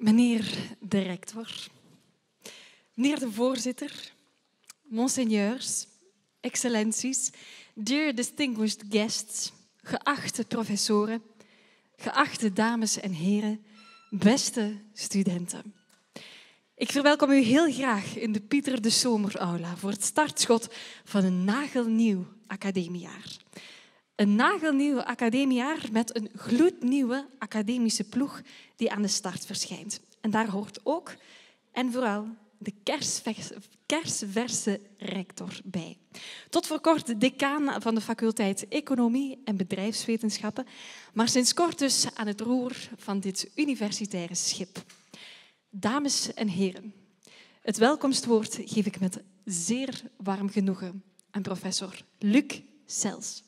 Meneer de rector, meneer de voorzitter, monseigneurs, excellenties, dear distinguished guests, geachte professoren, geachte dames en heren, beste studenten. Ik verwelkom u heel graag in de Pieter de Somer-aula voor het startschot van een nagelnieuw academiejaar. Een nagelnieuw academiejaar met een gloednieuwe academische ploeg die aan de start verschijnt. En daar hoort ook en vooral de kersverse rector bij. Tot voor kort decaan van de faculteit Economie en Bedrijfswetenschappen, maar sinds kort dus aan het roer van dit universitaire schip. Dames en heren, het welkomstwoord geef ik met zeer warm genoegen aan professor Luc Sels.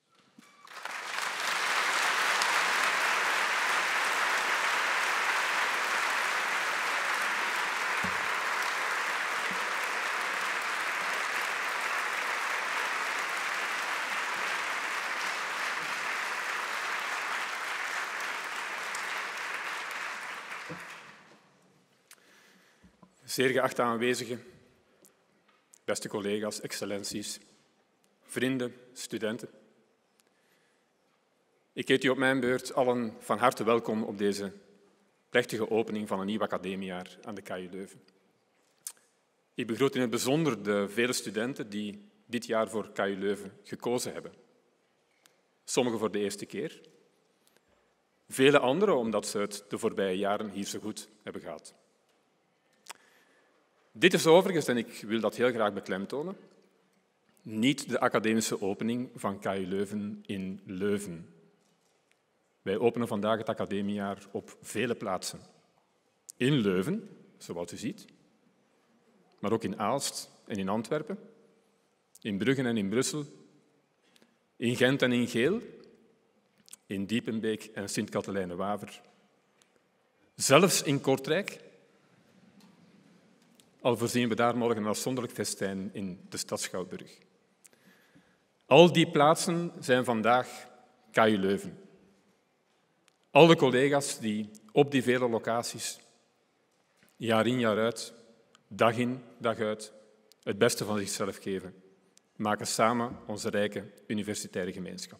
Zeer geachte aanwezigen, beste collega's, excellenties, vrienden, studenten. Ik heet u op mijn beurt allen van harte welkom op deze plechtige opening van een nieuw academiejaar aan de KU Leuven. Ik begroet in het bijzonder de vele studenten die dit jaar voor KU Leuven gekozen hebben. Sommigen voor de eerste keer, vele anderen omdat ze het de voorbije jaren hier zo goed hebben gehad. Dit is overigens, en ik wil dat heel graag beklemtonen, niet de academische opening van KU Leuven in Leuven. Wij openen vandaag het academiejaar op vele plaatsen. In Leuven, zoals u ziet, maar ook in Aalst en in Antwerpen, in Brugge en in Brussel, in Gent en in Geel, in Diepenbeek en Sint-Katelijne-Waver, zelfs in Kortrijk. Al voorzien we daar morgen een afzonderlijk festijn in de stad Schouwburg. Al die plaatsen zijn vandaag KU Leuven. Alle collega's die op die vele locaties jaar in jaar uit, dag in dag uit, het beste van zichzelf geven, maken samen onze rijke universitaire gemeenschap.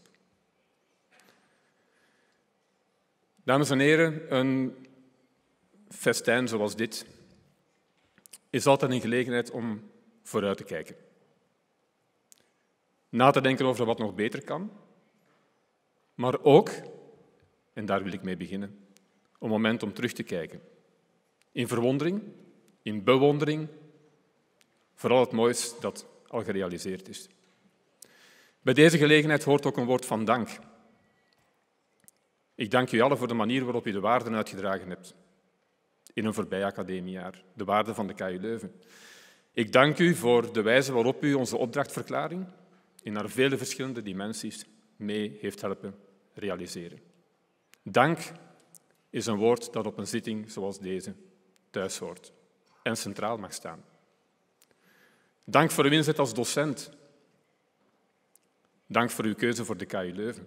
Dames en heren, een festijn zoals dit is altijd een gelegenheid om vooruit te kijken. Na te denken over wat nog beter kan, maar ook, en daar wil ik mee beginnen, een moment om terug te kijken. In verwondering, in bewondering, voor al het moois dat al gerealiseerd is. Bij deze gelegenheid hoort ook een woord van dank. Ik dank u allen voor de manier waarop u de waarden uitgedragen hebt in een voorbij academiejaar, de waarden van de KU Leuven. Ik dank u voor de wijze waarop u onze opdrachtverklaring in haar vele verschillende dimensies mee heeft helpen realiseren. Dank is een woord dat op een zitting zoals deze thuis hoort en centraal mag staan. Dank voor uw inzet als docent. Dank voor uw keuze voor de KU Leuven.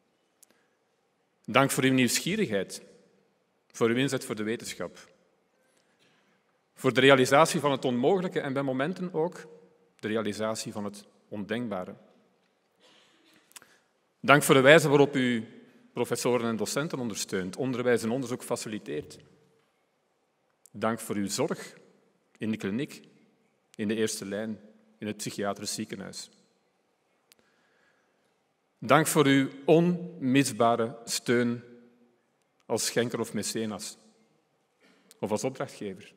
Dank voor uw nieuwsgierigheid, voor uw inzet voor de wetenschap. Voor de realisatie van het onmogelijke en bij momenten ook de realisatie van het ondenkbare. Dank voor de wijze waarop u professoren en docenten ondersteunt, onderwijs en onderzoek faciliteert. Dank voor uw zorg in de kliniek, in de eerste lijn, in het psychiatrisch ziekenhuis. Dank voor uw onmisbare steun als schenker of mecenas of als opdrachtgever.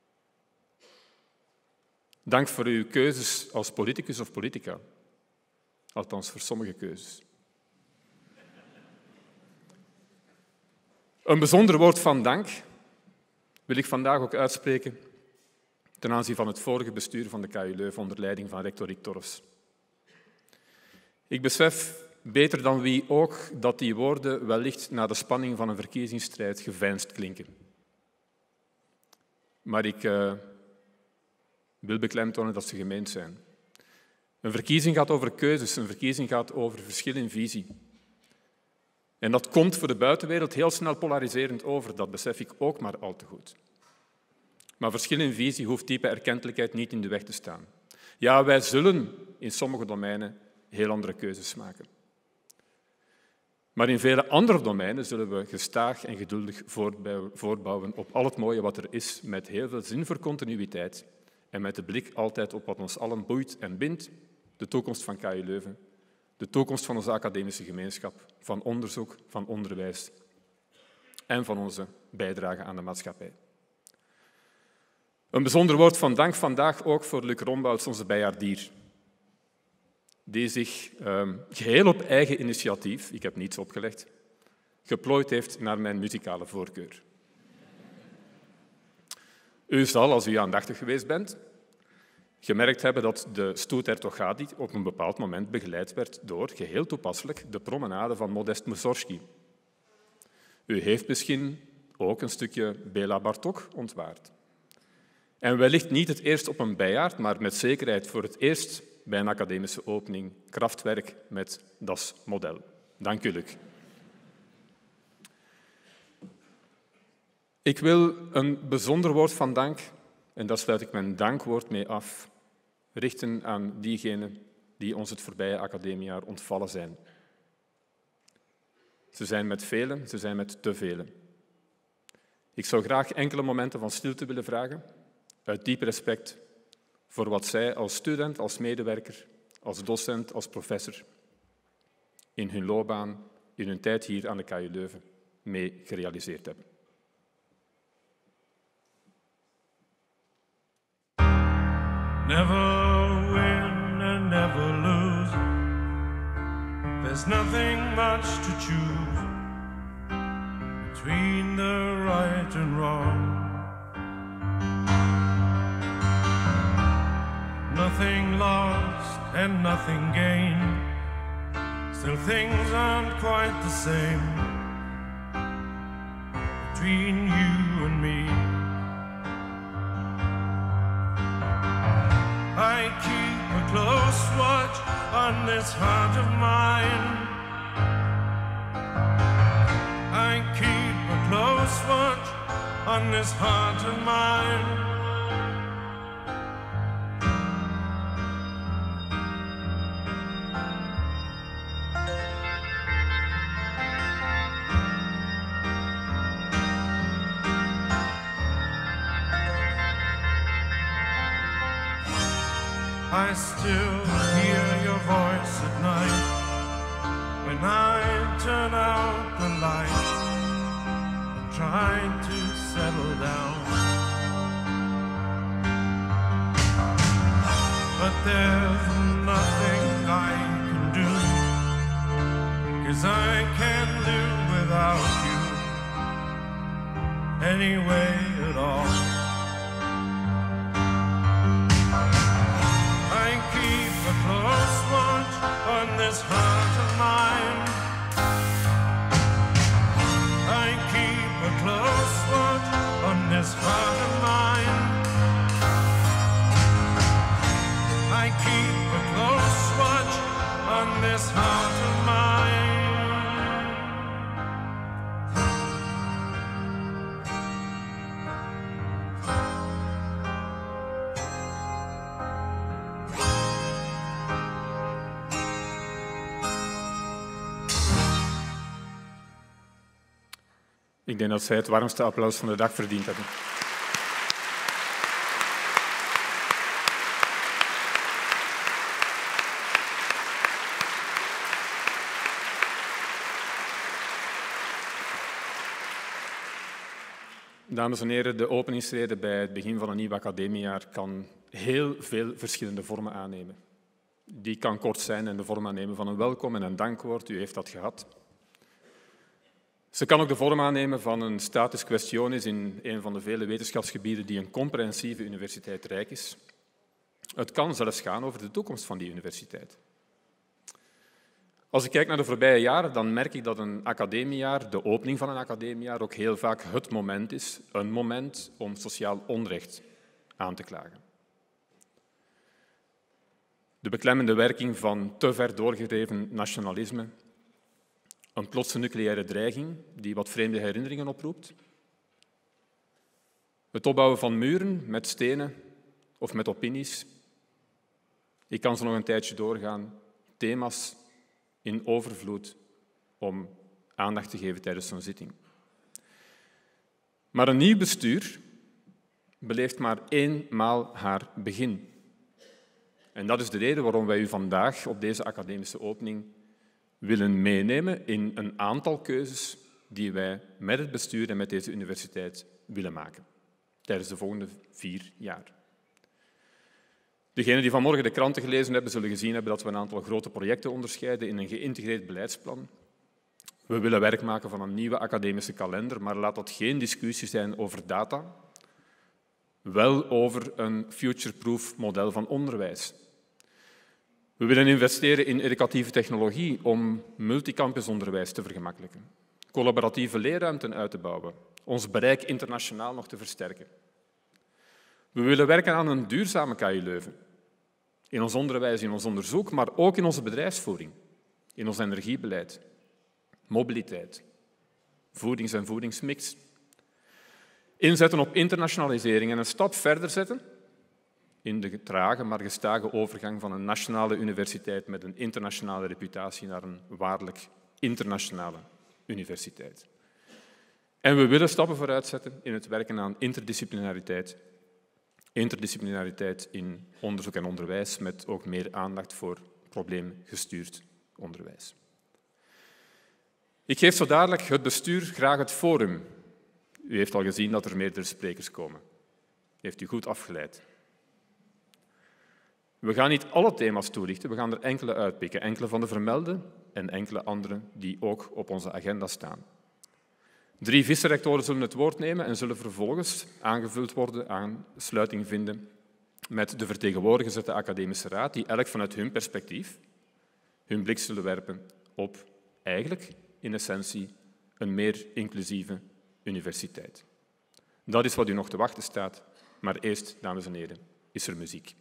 Dank voor uw keuzes als politicus of politica, althans voor sommige keuzes. Een bijzonder woord van dank wil ik vandaag ook uitspreken ten aanzien van het vorige bestuur van de KU Leuven onder leiding van rector Rick Torfs. Ik besef beter dan wie ook dat die woorden wellicht na de spanning van een verkiezingsstrijd geveinsd klinken. Maar ik wil beklemtonen dat ze gemeend zijn. Een verkiezing gaat over keuzes, een verkiezing gaat over verschil in visie. En dat komt voor de buitenwereld heel snel polariserend over, dat besef ik ook maar al te goed. Maar verschil in visie hoeft diepe erkentelijkheid niet in de weg te staan. Ja, wij zullen in sommige domeinen heel andere keuzes maken. Maar in vele andere domeinen zullen we gestaag en geduldig voortbouwen op al het mooie wat er is, met heel veel zin voor continuïteit en met de blik altijd op wat ons allen boeit en bindt, de toekomst van KU Leuven, de toekomst van onze academische gemeenschap, van onderzoek, van onderwijs en van onze bijdrage aan de maatschappij. Een bijzonder woord van dank vandaag ook voor Luc Rombouts, onze bijaardier, die zich geheel op eigen initiatief, ik heb niets opgelegd, geplooid heeft naar mijn muzikale voorkeur. U zal, als u aandachtig geweest bent, gemerkt hebben dat de stoet Ertogadi op een bepaald moment begeleid werd door, geheel toepasselijk, de promenade van Modest Mussorgsky. U heeft misschien ook een stukje Béla Bartók ontwaard. En wellicht niet het eerst op een bijaard, maar met zekerheid voor het eerst bij een academische opening Kraftwerk met das Model. Dank u, Luc. Ik wil een bijzonder woord van dank, en daar sluit ik mijn dankwoord mee af, richten aan diegenen die ons het voorbije academiejaar ontvallen zijn. Ze zijn met velen, ze zijn met te velen. Ik zou graag enkele momenten van stilte willen vragen, uit diep respect voor wat zij als student, als medewerker, als docent, als professor in hun loopbaan, in hun tijd hier aan de KU Leuven mee gerealiseerd hebben. Never win and never lose. There's nothing much to choose between the right and wrong. Nothing lost and nothing gained. Still things aren't quite the same between you and me. I keep a close watch on this heart of mine. I keep a close watch on this heart of mine. I still hear your voice at night when I turn out the light and try to settle down. But there's nothing I can do, 'cause I can't live without you anyway at all. Close watch on this heart of mine. I keep a close watch on this heart of mine. I keep a close watch on this heart of mine. Ik denk dat zij het warmste applaus van de dag verdiend hebben. Dames en heren, de openingsrede bij het begin van een nieuw academiejaar kan heel veel verschillende vormen aannemen. Die kan kort zijn en de vorm aannemen van een welkom en een dankwoord. U heeft dat gehad. Ze kan ook de vorm aannemen van een status questionis in een van de vele wetenschapsgebieden die een comprehensieve universiteit rijk is. Het kan zelfs gaan over de toekomst van die universiteit. Als ik kijk naar de voorbije jaren, dan merk ik dat een academiejaar, de opening van een academiejaar, ook heel vaak het moment is, een moment om sociaal onrecht aan te klagen. De beklemmende werking van te ver doorgedreven nationalisme, Een plotse nucleaire dreiging die wat vreemde herinneringen oproept. Het opbouwen van muren met stenen of met opinies. Ik kan zo nog een tijdje doorgaan. Thema's in overvloed om aandacht te geven tijdens zo'n zitting. Maar een nieuw bestuur beleeft maar eenmaal haar begin. En dat is de reden waarom wij u vandaag op deze academische opening willen meenemen in een aantal keuzes die wij met het bestuur en met deze universiteit willen maken tijdens de volgende 4 jaar. Degenen die vanmorgen de kranten gelezen hebben, zullen gezien hebben dat we een aantal grote projecten onderscheiden in een geïntegreerd beleidsplan. We willen werk maken van een nieuwe academische kalender, maar laat dat geen discussie zijn over data, wel over een future-proof model van onderwijs. We willen investeren in educatieve technologie om multicampusonderwijs te vergemakkelijken, collaboratieve leerruimten uit te bouwen, ons bereik internationaal nog te versterken. We willen werken aan een duurzame KU Leuven, in ons onderwijs, in ons onderzoek, maar ook in onze bedrijfsvoering, in ons energiebeleid, mobiliteit, voedings- en voedingsmix. Inzetten op internationalisering en een stap verder zetten in de trage maar gestage overgang van een nationale universiteit met een internationale reputatie naar een waarlijk internationale universiteit. En we willen stappen vooruit zetten in het werken aan interdisciplinariteit. Interdisciplinariteit in onderzoek en onderwijs, met ook meer aandacht voor probleemgestuurd onderwijs. Ik geef zo dadelijk het bestuur graag het forum. U heeft al gezien dat er meerdere sprekers komen. Heeft u goed afgeleid. We gaan niet alle thema's toelichten, we gaan er enkele uitpikken. Enkele van de vermelde en enkele andere die ook op onze agenda staan. 3 vice-rectoren zullen het woord nemen en zullen vervolgens aangevuld worden, aansluiting vinden met de vertegenwoordigers uit de academische raad, die elk vanuit hun perspectief hun blik zullen werpen op eigenlijk in essentie een meer inclusieve universiteit. Dat is wat u nog te wachten staat, maar eerst, dames en heren, is er muziek.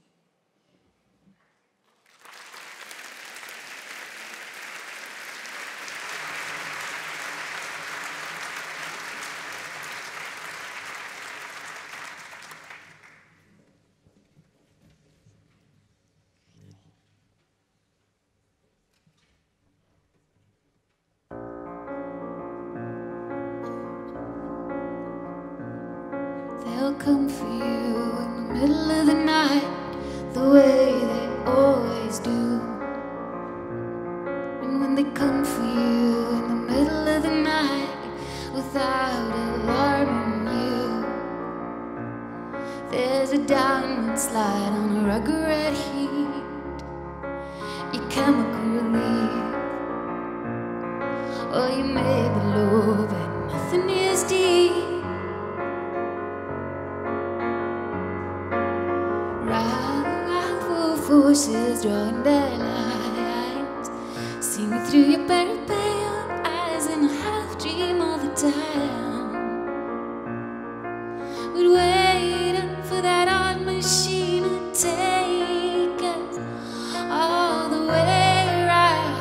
They'll come for you in the middle of the night, the way they always do. And when they come for you in the middle of the night, without alarming you, there's a downward slide on a rugged red heat, your chemical relief. Or you may be low, but nothing is deep. Rival forces drawing their lines, see me through your very pale eyes in a half dream all the time. We'd wait up for that odd machine to take us all the way around.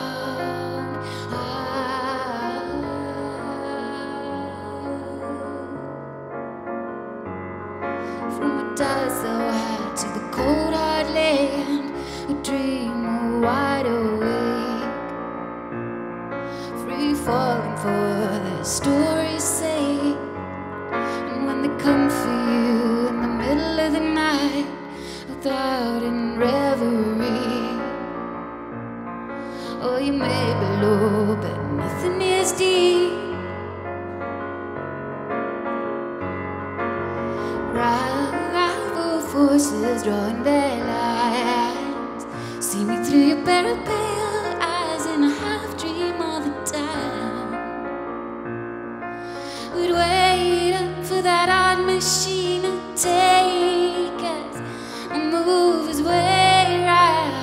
From a dial so high to the cold hard land, a dream wide awake, free falling for their story's sake. And when they come for you in the middle of the night, without in reverie, oh, you may be low, but nothing is deep. Rival forces drawing their lines, see me through your very pale eyes in a half dream all the time. We'd wait up for that odd machine to take us and move his way round.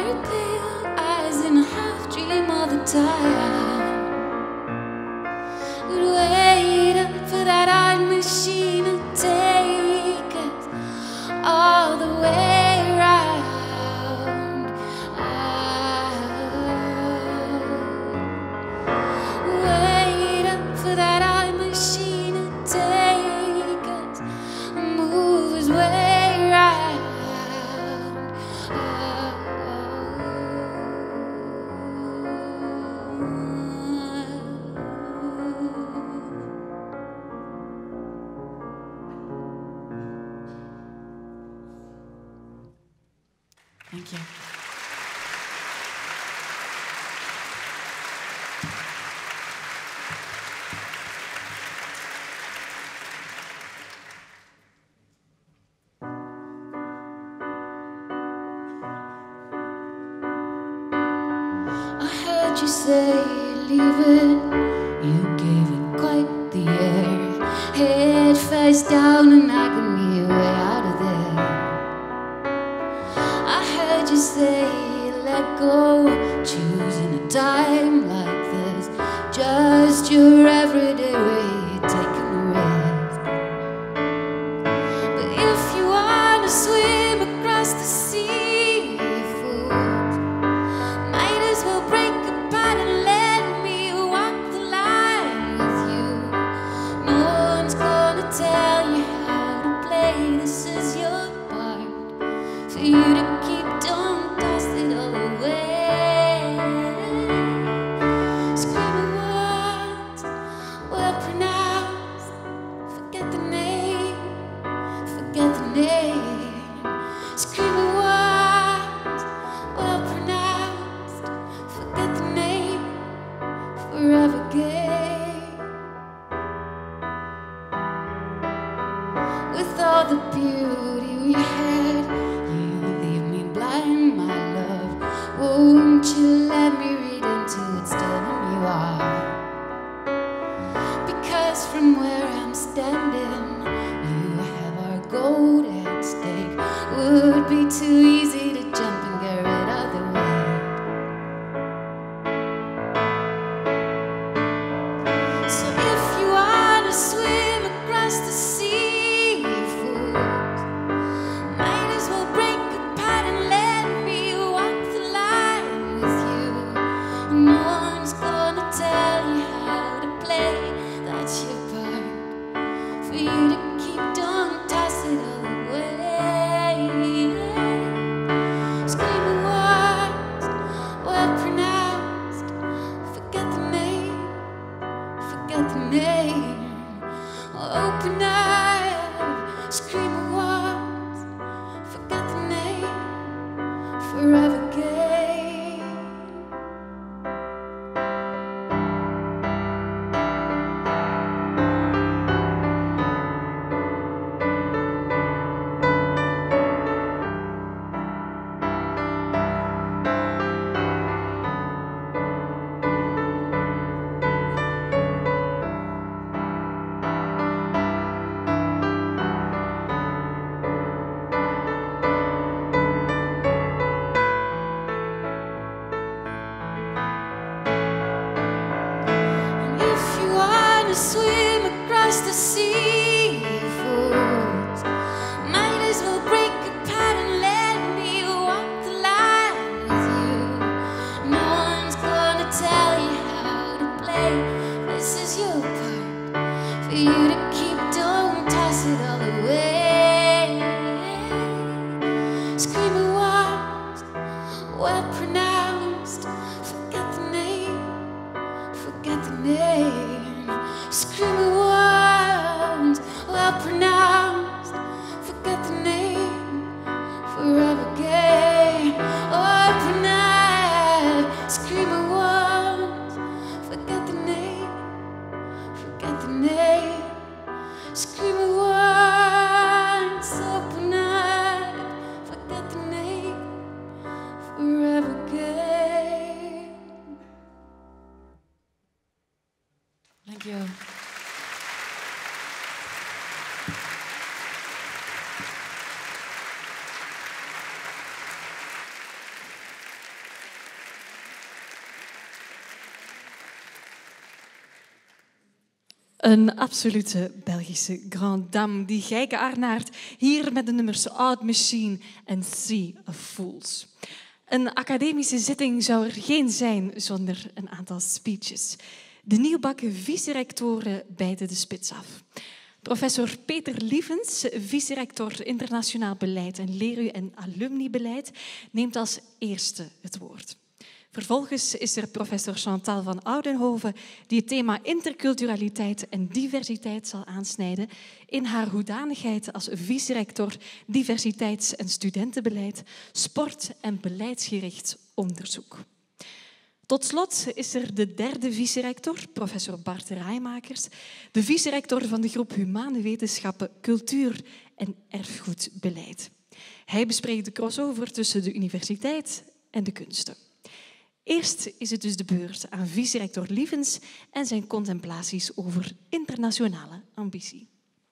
very pale eyes in a half dream all the time. We'd wait up for that odd machine to take us all the way around. Wait up for that odd machine to take us, move us way around. Dank je. I heard you say leave it. You gave it quite the air. Head face down and nagging me way out of there. I heard you say let go. Choosing a time like this, just your everyday way, taking a risk. But if you wanna swim across the sea, fools, might as well break apart and let me walk the line with you. No one's gonna tell you how to play. This is your part, for you to keep. Don't toss it all away. Screaming words, well pronounced. Forget the name, forget the name. Screaming words, well pronounced. Forget the name, forever gay. With all the beauty we had, you leave me blind, my love. Won't you let me read into it still who you are? Because from where I'm standing, you have our gold at stake. Would be too easy to jump and get rid of the weight. So if you wanna swim across the sea, fools, might as well break apart and let me walk the line with you. No one's gonna tell you how to play. That's your part, for you to keep. Don't toss it all away. Screaming words, well pronounced. Forget the name, forget the name. Open up, screaming words. Forget the name, forever gay. And if you wanna swim across the sea, fools, might as well break apart and let me walk the line with you. No one's gonna tell you how to play. This is your part, for you to keep. Don't toss it all away. Screaming words, well pronounced. Forget the name, forget the name. Screaming words, well pronounced. Forget the name, forever gay. Open up, screaming words. Forget the name, forget the name. Screaming words, open up. Forget the name, forever gay. Dank je wel. Een absolute Belgische grand dame, die Gijke Arnaert, hier met de nummers Odd Machine en Sea of Fools. Een academische zitting zou er geen zijn zonder een aantal speeches. De nieuwbakken vice-rectoren bijten de spits af. Professor Peter Lievens, vice-rector internationaal beleid en leer- en alumnibeleid, neemt als eerste het woord. Vervolgens is er professor Chantal van Oudenhoven, die het thema interculturaliteit en diversiteit zal aansnijden in haar hoedanigheid als vice-rector diversiteits- en studentenbeleid, sport- en beleidsgericht onderzoek. Tot slot is er de derde vice-rector, professor Bart Rijmakers, de vice-rector van de groep Humane Wetenschappen, Cultuur en Erfgoedbeleid. Hij bespreekt de crossover tussen de universiteit en de kunsten. Eerst is het dus de beurt aan vice-rector Lievens en zijn contemplaties over internationale ambitie.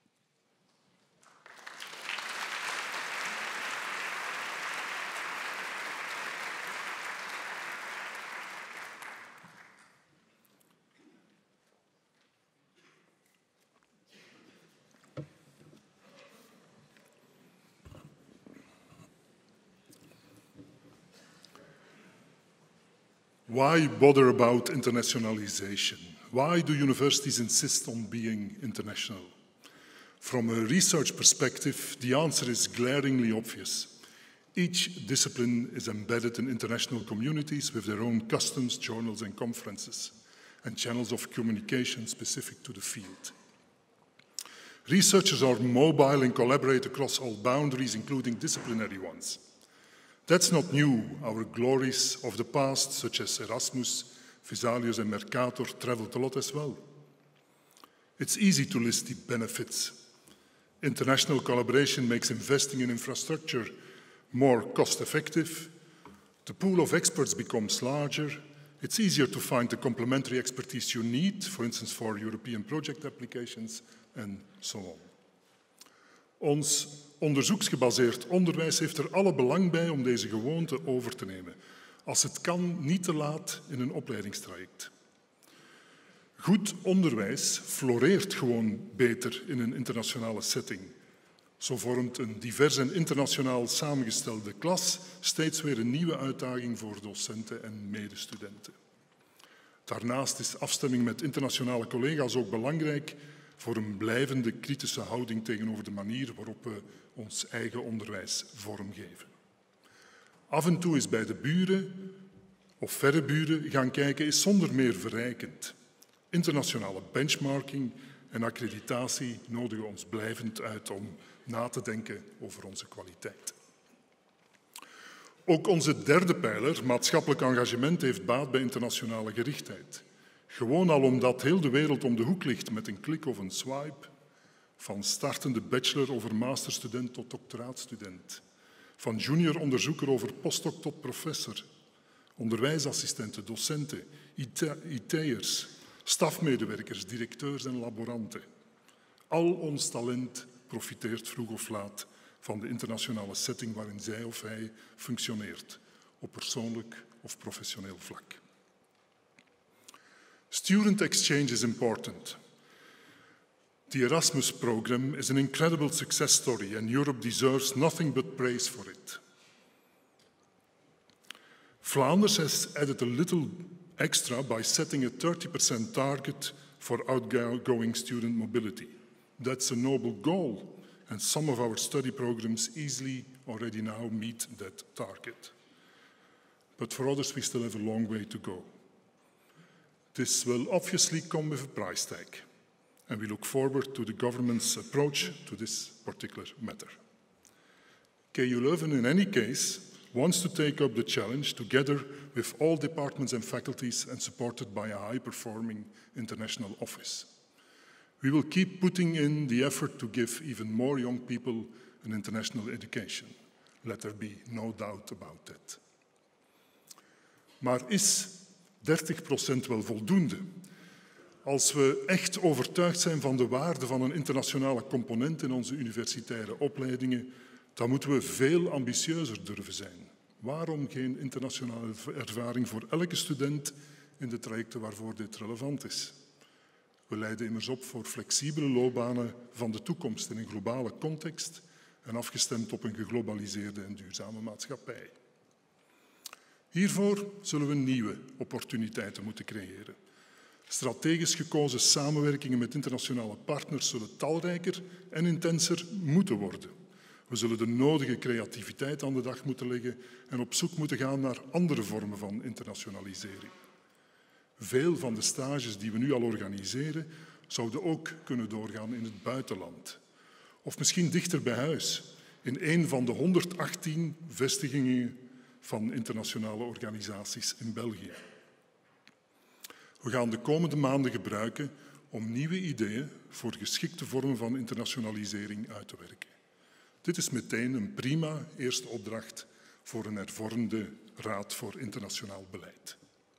Why bother about internationalization? Why do universities insist on being international? From a research perspective, the answer is glaringly obvious. Each discipline is embedded in international communities with their own customs, journals, and conferences, and channels of communication specific to the field. Researchers are mobile and collaborate across all boundaries, including disciplinary ones. That's not new. Our glories of the past, such as Erasmus, Vesalius, and Mercator, traveled a lot as well. It's easy to list the benefits. International collaboration makes investing in infrastructure more cost-effective. The pool of experts becomes larger. It's easier to find the complementary expertise you need, for instance, for European project applications, and so on. Ons onderzoeksgebaseerd onderwijs heeft er alle belang bij om deze gewoonte over te nemen. Als het kan, niet te laat in een opleidingstraject. Goed onderwijs floreert gewoon beter in een internationale setting. Zo vormt een divers en internationaal samengestelde klas steeds weer een nieuwe uitdaging voor docenten en medestudenten. Daarnaast is afstemming met internationale collega's ook belangrijk voor een blijvende kritische houding tegenover de manier waarop we ons eigen onderwijs vormgeven. Af en toe eens bij de buren of verre buren gaan kijken is zonder meer verrijkend. Internationale benchmarking en accreditatie nodigen ons blijvend uit om na te denken over onze kwaliteit. Ook onze derde pijler, maatschappelijk engagement, heeft baat bij internationale gerichtheid. Gewoon al omdat heel de wereld om de hoek ligt met een klik of een swipe. Van startende bachelor over masterstudent tot doctoraatstudent. Van junior onderzoeker over postdoc tot professor. Onderwijsassistenten, docenten, IT'ers, stafmedewerkers, directeurs en laboranten. Al ons talent profiteert vroeg of laat van de internationale setting waarin zij of hij functioneert, op persoonlijk of professioneel vlak. Student exchange is important. The Erasmus program is an incredible success story and Europe deserves nothing but praise for it. Flanders has added a little extra by setting a 30% target for outgoing student mobility. That's a noble goal, and some of our study programs easily already now meet that target. But for others, we still have a long way to go. This will obviously come with a price tag, and we look forward to the government's approach to this particular matter. KU Leuven, in any case, wants to take up the challenge together with all departments and faculties and supported by a high-performing international office. We will keep putting in the effort to give even more young people an international education. Let there be no doubt about that. Maar is 30% wel voldoende? Als we echt overtuigd zijn van de waarde van een internationale component in onze universitaire opleidingen, dan moeten we veel ambitieuzer durven zijn. Waarom geen internationale ervaring voor elke student in de trajecten waarvoor dit relevant is? We leiden immers op voor flexibele loopbanen van de toekomst in een globale context en afgestemd op een geglobaliseerde en duurzame maatschappij. Hiervoor zullen we nieuwe opportuniteiten moeten creëren. Strategisch gekozen samenwerkingen met internationale partners zullen talrijker en intenser moeten worden. We zullen de nodige creativiteit aan de dag moeten leggen en op zoek moeten gaan naar andere vormen van internationalisering. Veel van de stages die we nu al organiseren, zouden ook kunnen doorgaan in het buitenland. Of misschien dichter bij huis, in een van de 118 vestigingen van internationale organisaties in België. We gaan de komende maanden gebruiken om nieuwe ideeën voor geschikte vormen van internationalisering uit te werken. Dit is meteen een prima eerste opdracht voor een hervormde Raad voor Internationaal Beleid.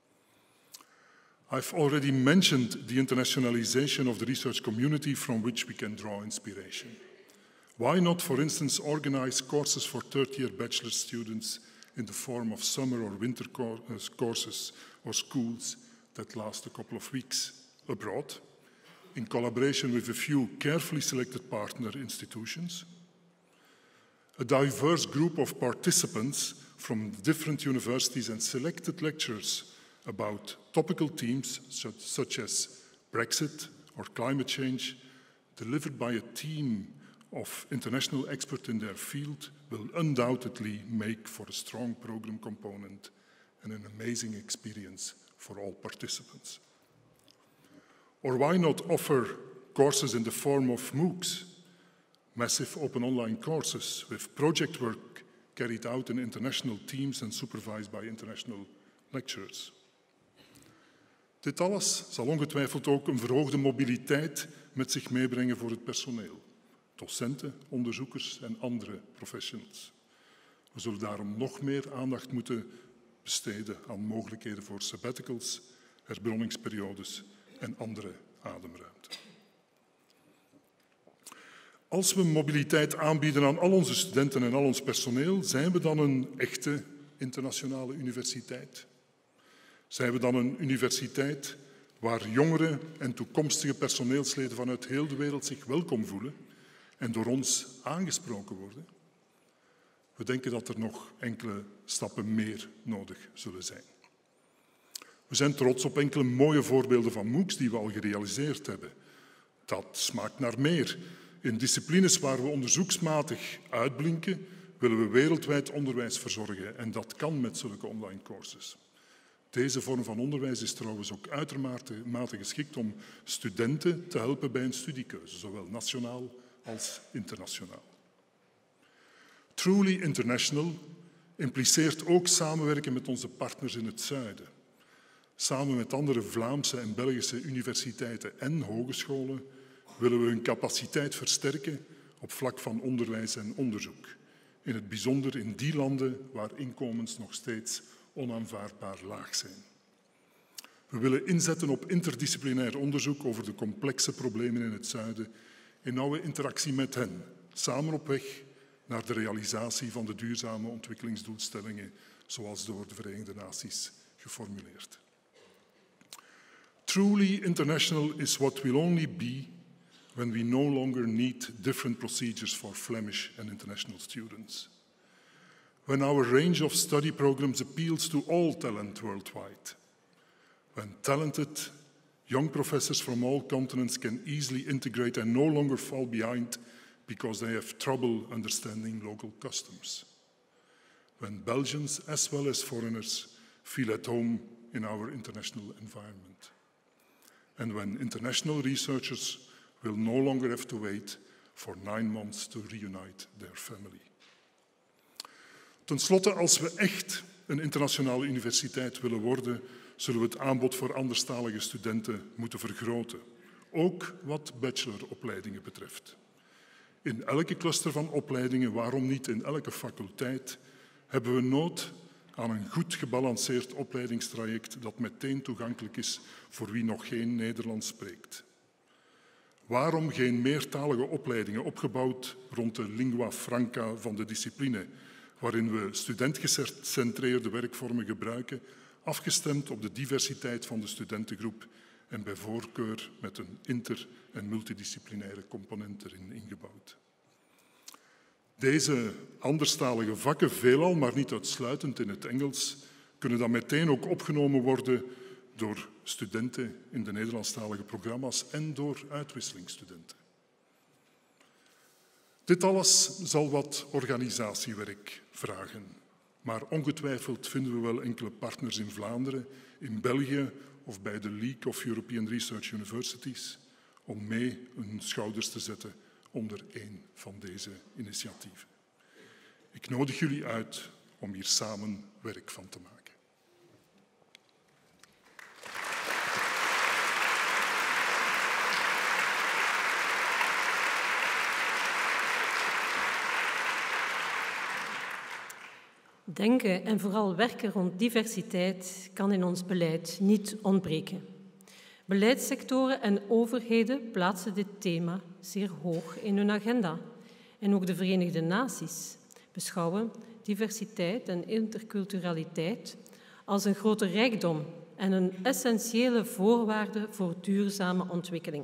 I've already mentioned the internationalization of the research community from which we can draw inspiration. Why not, for instance, organize courses for third-year bachelor students in the form of summer or winter courses or schools that last a couple of weeks abroad, in collaboration with a few carefully selected partner institutions? A diverse group of participants from different universities and selected lecturers about topical themes such as Brexit or climate change, delivered by a team of international experts in their field, will undoubtedly make for a strong program component and an amazing experience for all participants. Or why not offer courses in the form of MOOCs, massive open online courses with project work carried out in international teams and supervised by international lecturers? Dit alles zal ongetwijfeld ook een verhoogde mobiliteit met zich meebrengen voor het personeel, docenten, onderzoekers en andere professionals. We zullen daarom nog meer aandacht moeten besteden aan mogelijkheden voor sabbaticals, herbronningsperiodes en andere ademruimte. Als we mobiliteit aanbieden aan al onze studenten en al ons personeel, zijn we dan een echte internationale universiteit? Zijn we dan een universiteit waar jongere en toekomstige personeelsleden vanuit heel de wereld zich welkom voelen en door ons aangesproken worden? We denken dat er nog enkele stappen meer nodig zullen zijn. We zijn trots op enkele mooie voorbeelden van MOOCs die we al gerealiseerd hebben. Dat smaakt naar meer. In disciplines waar we onderzoeksmatig uitblinken, willen we wereldwijd onderwijs verzorgen en dat kan met zulke online courses. Deze vorm van onderwijs is trouwens ook uitermate geschikt om studenten te helpen bij een studiekeuze, zowel nationaal als internationaal. Truly International impliceert ook samenwerken met onze partners in het zuiden. Samen met andere Vlaamse en Belgische universiteiten en hogescholen willen we hun capaciteit versterken op vlak van onderwijs en onderzoek. In het bijzonder in die landen waar inkomens nog steeds onaanvaardbaar laag zijn. We willen inzetten op interdisciplinair onderzoek over de complexe problemen in het zuiden in nauwe interactie met hen, samen op weg naar de realisatie van de duurzame ontwikkelingsdoelstellingen zoals door de Verenigde Naties geformuleerd. Truly international is what we'll only be when we no longer need different procedures for Flemish and international students. When our range of study programs appeals to all talent worldwide. When talented young professors from all continents can easily integrate and no longer fall behind because they have trouble understanding local customs. When Belgians as well as foreigners feel at home in our international environment. And when international researchers will no longer have to wait for 9 months to reunite their family. Ten slotte, als we echt een internationale universiteit willen worden, zullen we het aanbod voor anderstalige studenten moeten vergroten. Ook wat bacheloropleidingen betreft. In elke cluster van opleidingen, waarom niet in elke faculteit, hebben we nood aan een goed gebalanceerd opleidingstraject dat meteen toegankelijk is voor wie nog geen Nederlands spreekt. Waarom geen meertalige opleidingen opgebouwd rond de lingua franca van de discipline, waarin we studentgecentreerde werkvormen gebruiken, afgestemd op de diversiteit van de studentengroep en bij voorkeur met een inter- en multidisciplinaire component erin ingebouwd. Deze anderstalige vakken, veelal, maar niet uitsluitend in het Engels, kunnen dan meteen ook opgenomen worden door studenten in de Nederlandstalige programma's en door uitwisselingsstudenten. Dit alles zal wat organisatiewerk vragen, maar ongetwijfeld vinden we wel enkele partners in Vlaanderen, in België of bij de League of European Research Universities om mee hun schouders te zetten onder één van deze initiatieven. Ik nodig jullie uit om hier samen werk van te maken. Denken en vooral werken rond diversiteit kan in ons beleid niet ontbreken. Beleidssectoren en overheden plaatsen dit thema zeer hoog in hun agenda. En ook de Verenigde Naties beschouwen diversiteit en interculturaliteit als een grote rijkdom en een essentiële voorwaarde voor duurzame ontwikkeling.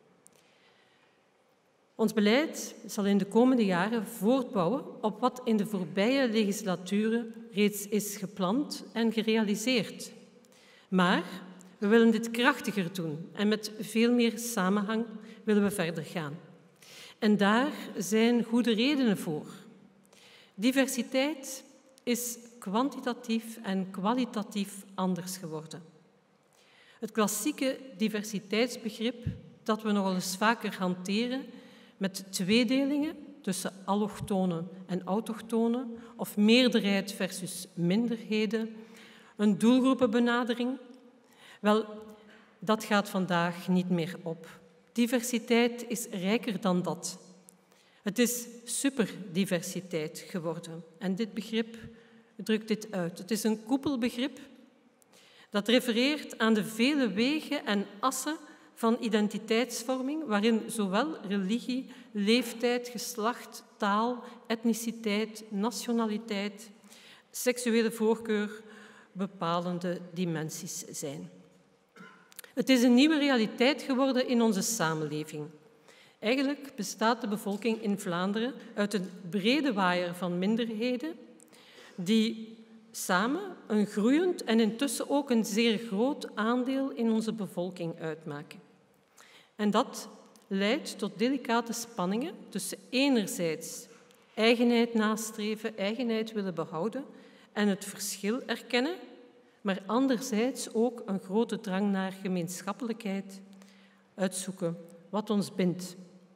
Ons beleid zal in de komende jaren voortbouwen op wat in de voorbije legislaturen reeds is gepland en gerealiseerd. Maar we willen dit krachtiger doen en met veel meer samenhang willen we verder gaan. En daar zijn goede redenen voor. Diversiteit is kwantitatief en kwalitatief anders geworden. Het klassieke diversiteitsbegrip dat we nogal eens vaker hanteren met tweedelingen tussen allochtonen en autochtonen of meerderheid versus minderheden, een doelgroepenbenadering, wel, dat gaat vandaag niet meer op. Diversiteit is rijker dan dat. Het is superdiversiteit geworden en dit begrip drukt dit uit. Het is een koepelbegrip dat refereert aan de vele wegen en assen van identiteitsvorming, waarin zowel religie, leeftijd, geslacht, taal, etniciteit, nationaliteit, seksuele voorkeur bepalende dimensies zijn. Het is een nieuwe realiteit geworden in onze samenleving. Eigenlijk bestaat de bevolking in Vlaanderen uit een brede waaier van minderheden die samen een groeiend en intussen ook een zeer groot aandeel in onze bevolking uitmaken. En dat leidt tot delicate spanningen tussen enerzijds eigenheid nastreven, eigenheid willen behouden en het verschil erkennen, maar anderzijds ook een grote drang naar gemeenschappelijkheid uitzoeken, wat ons bindt.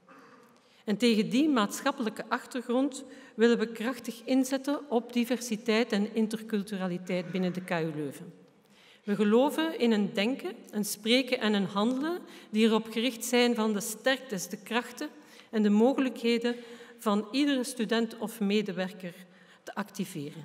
En tegen die maatschappelijke achtergrond willen we krachtig inzetten op diversiteit en interculturaliteit binnen de KU Leuven. We geloven in een denken, een spreken en een handelen die erop gericht zijn van de sterktes, de krachten en de mogelijkheden van iedere student of medewerker te activeren.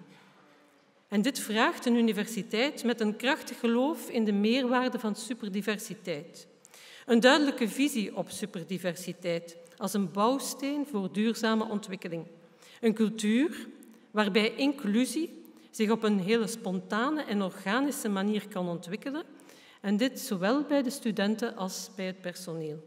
En dit vraagt een universiteit met een krachtig geloof in de meerwaarde van superdiversiteit. Een duidelijke visie op superdiversiteit als een bouwsteen voor duurzame ontwikkeling. Een cultuur waarbij inclusie zich op een hele spontane en organische manier kan ontwikkelen, en dit zowel bij de studenten als bij het personeel.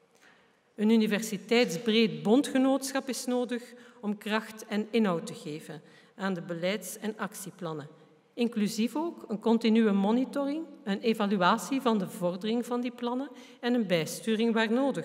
Een universiteitsbreed bondgenootschap is nodig om kracht en inhoud te geven aan de beleids- en actieplannen. Inclusief ook een continue monitoring, een evaluatie van de vordering van die plannen en een bijsturing waar nodig.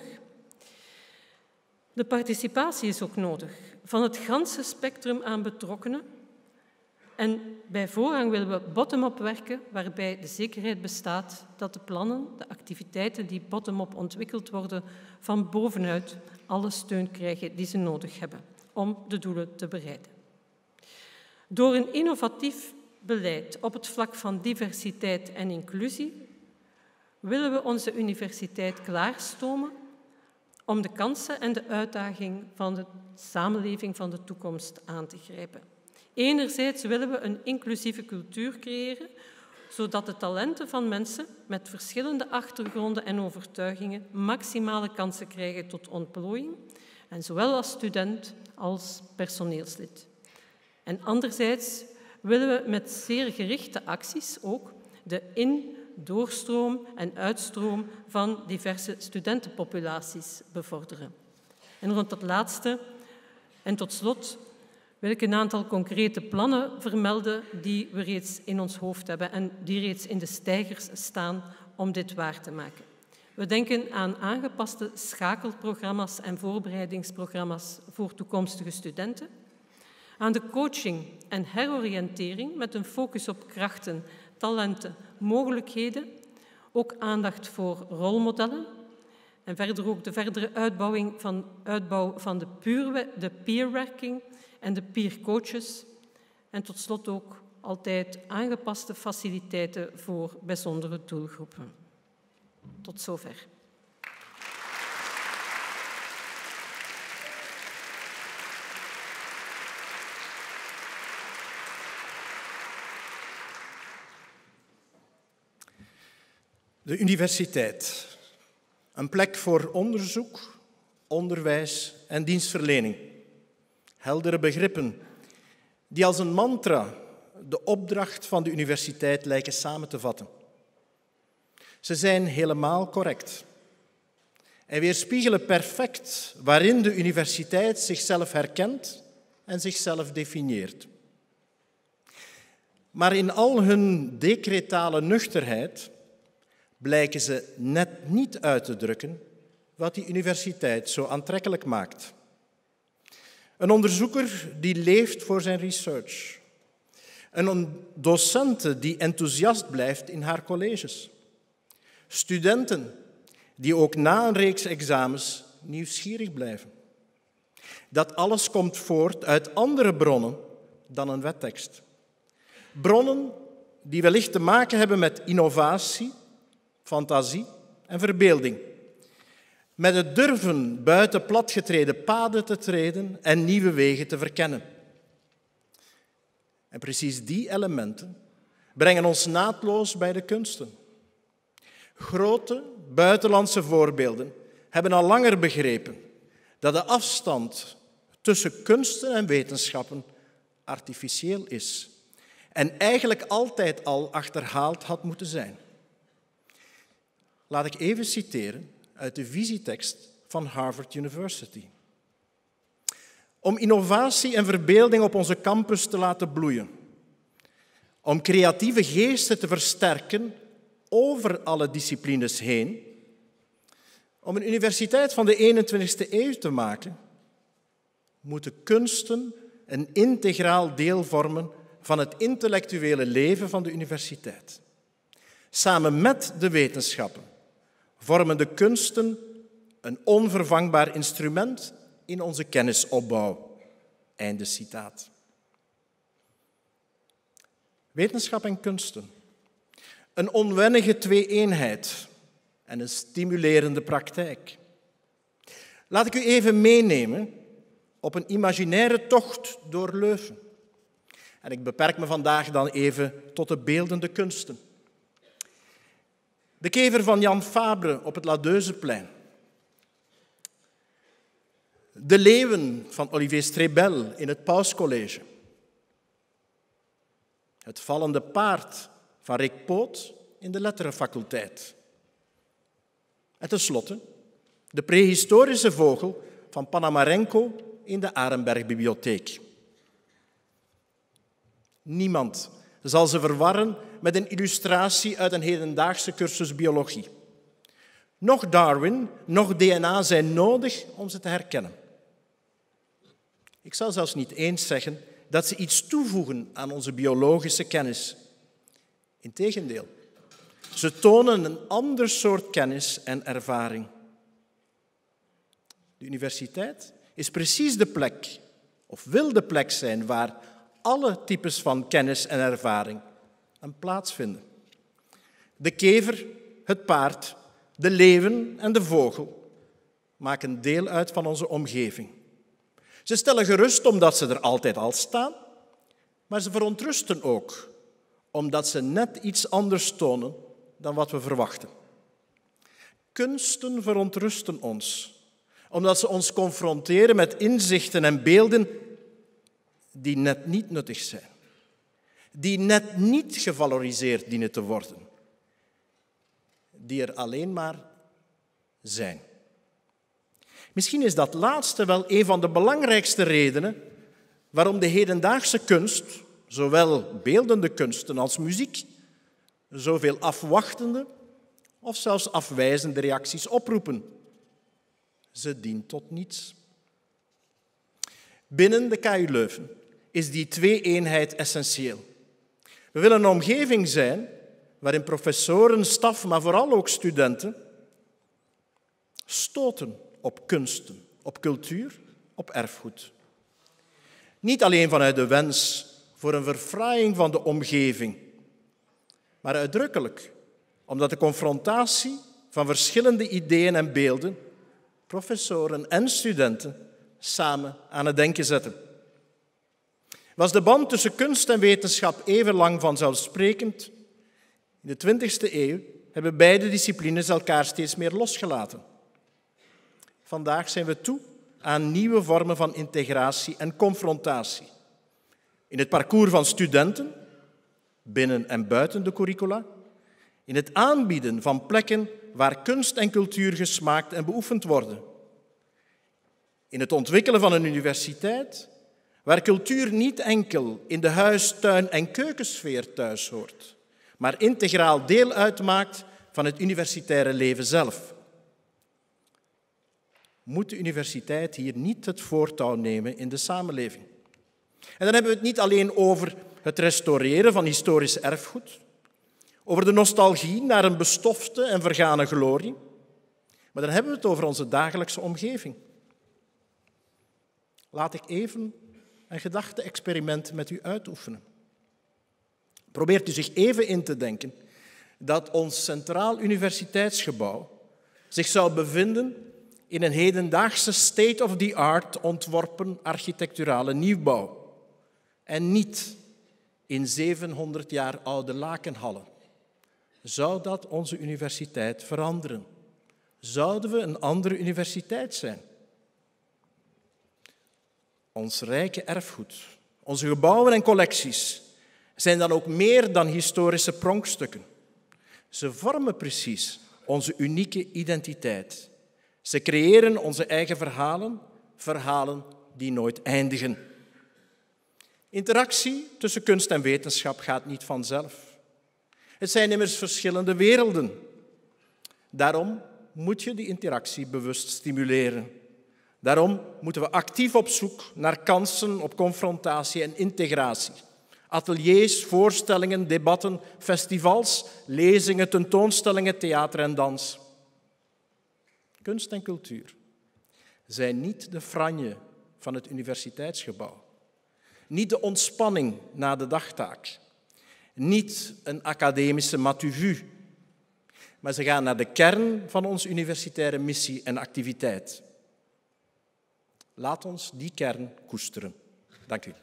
De participatie is ook nodig van het ganse spectrum aan betrokkenen. En bij voorrang willen we bottom-up werken, waarbij de zekerheid bestaat dat de plannen, de activiteiten die bottom-up ontwikkeld worden, van bovenuit alle steun krijgen die ze nodig hebben om de doelen te bereiken. Door een innovatief beleid op het vlak van diversiteit en inclusie willen we onze universiteit klaarstomen om de kansen en de uitdaging van de samenleving van de toekomst aan te grijpen. Enerzijds willen we een inclusieve cultuur creëren, zodat de talenten van mensen met verschillende achtergronden en overtuigingen maximale kansen krijgen tot ontplooiing, en zowel als student als personeelslid. En anderzijds willen we met zeer gerichte acties ook de in- doorstroom en uitstroom van diverse studentenpopulaties bevorderen. En rond dat laatste en tot slot wil ik een aantal concrete plannen vermelden die we reeds in ons hoofd hebben en die reeds in de steigers staan om dit waar te maken. We denken aan aangepaste schakelprogramma's en voorbereidingsprogramma's voor toekomstige studenten, aan de coaching en heroriëntering met een focus op krachten, talenten, mogelijkheden, ook aandacht voor rolmodellen en verder ook de verdere uitbouw van de peerwerking en de peercoaches en tot slot ook altijd aangepaste faciliteiten voor bijzondere doelgroepen. Tot zover. De universiteit. Een plek voor onderzoek, onderwijs en dienstverlening. Heldere begrippen die als een mantra de opdracht van de universiteit lijken samen te vatten. Ze zijn helemaal correct en weerspiegelen perfect waarin de universiteit zichzelf herkent en zichzelf definieert. Maar in al hun decretale nuchterheid blijken ze net niet uit te drukken wat die universiteit zo aantrekkelijk maakt. Een onderzoeker die leeft voor zijn research. Een docente die enthousiast blijft in haar colleges. Studenten die ook na een reeks examens nieuwsgierig blijven. Dat alles komt voort uit andere bronnen dan een wettekst. Bronnen die wellicht te maken hebben met innovatie, fantasie en verbeelding. Met het durven buiten platgetreden paden te treden en nieuwe wegen te verkennen. En precies die elementen brengen ons naadloos bij de kunsten. Grote buitenlandse voorbeelden hebben al langer begrepen dat de afstand tussen kunsten en wetenschappen artificieel is en eigenlijk altijd al achterhaald had moeten zijn. Laat ik even citeren uit de visietekst van Harvard University. Om innovatie en verbeelding op onze campus te laten bloeien. Om creatieve geesten te versterken over alle disciplines heen. Om een universiteit van de 21e eeuw te maken, moeten kunsten een integraal deel vormen van het intellectuele leven van de universiteit. Samen met de wetenschappen vormen de kunsten een onvervangbaar instrument in onze kennisopbouw. Einde citaat. Wetenschap en kunsten. Een onwennige twee-eenheid en een stimulerende praktijk. Laat ik u even meenemen op een imaginaire tocht door Leuven. En ik beperk me vandaag dan even tot de beeldende kunsten. De kever van Jan Fabre op het Ladeuzeplein. De leeuwen van Olivier Strebel in het Pauscollege. Het vallende paard van Rick Poot in de letterenfaculteit. En tenslotte de prehistorische vogel van Panamarenko in de Arenberg-bibliotheek. Niemand zal ze verwarren met een illustratie uit een hedendaagse cursus biologie. Nog Darwin, nog DNA zijn nodig om ze te herkennen. Ik zou zelfs niet eens zeggen dat ze iets toevoegen aan onze biologische kennis. Integendeel, ze tonen een ander soort kennis en ervaring. De universiteit is precies de plek, of wil de plek zijn, waar alle types van kennis en ervaring een plaats vinden. De kever, het paard, de leeuwen en de vogel maken deel uit van onze omgeving. Ze stellen gerust omdat ze er altijd al staan, maar ze verontrusten ook omdat ze net iets anders tonen dan wat we verwachten. Kunsten verontrusten ons, omdat ze ons confronteren met inzichten en beelden die net niet nuttig zijn, die net niet gevaloriseerd dienen te worden, die er alleen maar zijn. Misschien is dat laatste wel een van de belangrijkste redenen waarom de hedendaagse kunst, zowel beeldende kunsten als muziek, zoveel afwachtende of zelfs afwijzende reacties oproepen. Ze dient tot niets. Binnen de KU Leuven is die twee-eenheid essentieel. We willen een omgeving zijn waarin professoren, staf, maar vooral ook studenten stoten op kunsten, op cultuur, op erfgoed. Niet alleen vanuit de wens voor een verfraaiing van de omgeving, maar uitdrukkelijk omdat de confrontatie van verschillende ideeën en beelden professoren en studenten samen aan het denken zetten. Was de band tussen kunst en wetenschap even lang vanzelfsprekend? In de 20e eeuw hebben beide disciplines elkaar steeds meer losgelaten. Vandaag zijn we toe aan nieuwe vormen van integratie en confrontatie. In het parcours van studenten, binnen en buiten de curricula, in het aanbieden van plekken waar kunst en cultuur gesmaakt en beoefend worden. In het ontwikkelen van een universiteit, waar cultuur niet enkel in de huis-, tuin- en keukensfeer thuis hoort, maar integraal deel uitmaakt van het universitaire leven zelf. Moet de universiteit hier niet het voortouw nemen in de samenleving? En dan hebben we het niet alleen over het restaureren van historisch erfgoed, over de nostalgie naar een bestofte en vergane glorie, maar dan hebben we het over onze dagelijkse omgeving. Laat ik even een gedachte-experiment met u uitoefenen. Probeert u zich even in te denken dat ons Centraal Universiteitsgebouw zich zou bevinden in een hedendaagse state-of-the-art ontworpen architecturale nieuwbouw en niet in 700 jaar oude lakenhallen. Zou dat onze universiteit veranderen? Zouden we een andere universiteit zijn? Ons rijke erfgoed, onze gebouwen en collecties zijn dan ook meer dan historische pronkstukken. Ze vormen precies onze unieke identiteit. Ze creëren onze eigen verhalen, verhalen die nooit eindigen. Interactie tussen kunst en wetenschap gaat niet vanzelf. Het zijn immers verschillende werelden. Daarom moet je die interactie bewust stimuleren. Daarom moeten we actief op zoek naar kansen op confrontatie en integratie. Ateliers, voorstellingen, debatten, festivals, lezingen, tentoonstellingen, theater en dans. Kunst en cultuur zijn niet de franje van het universiteitsgebouw. Niet de ontspanning na de dagtaak. Niet een academische matu vu. Maar ze gaan naar de kern van onze universitaire missie en activiteit. Laat ons die kern koesteren. Dank u.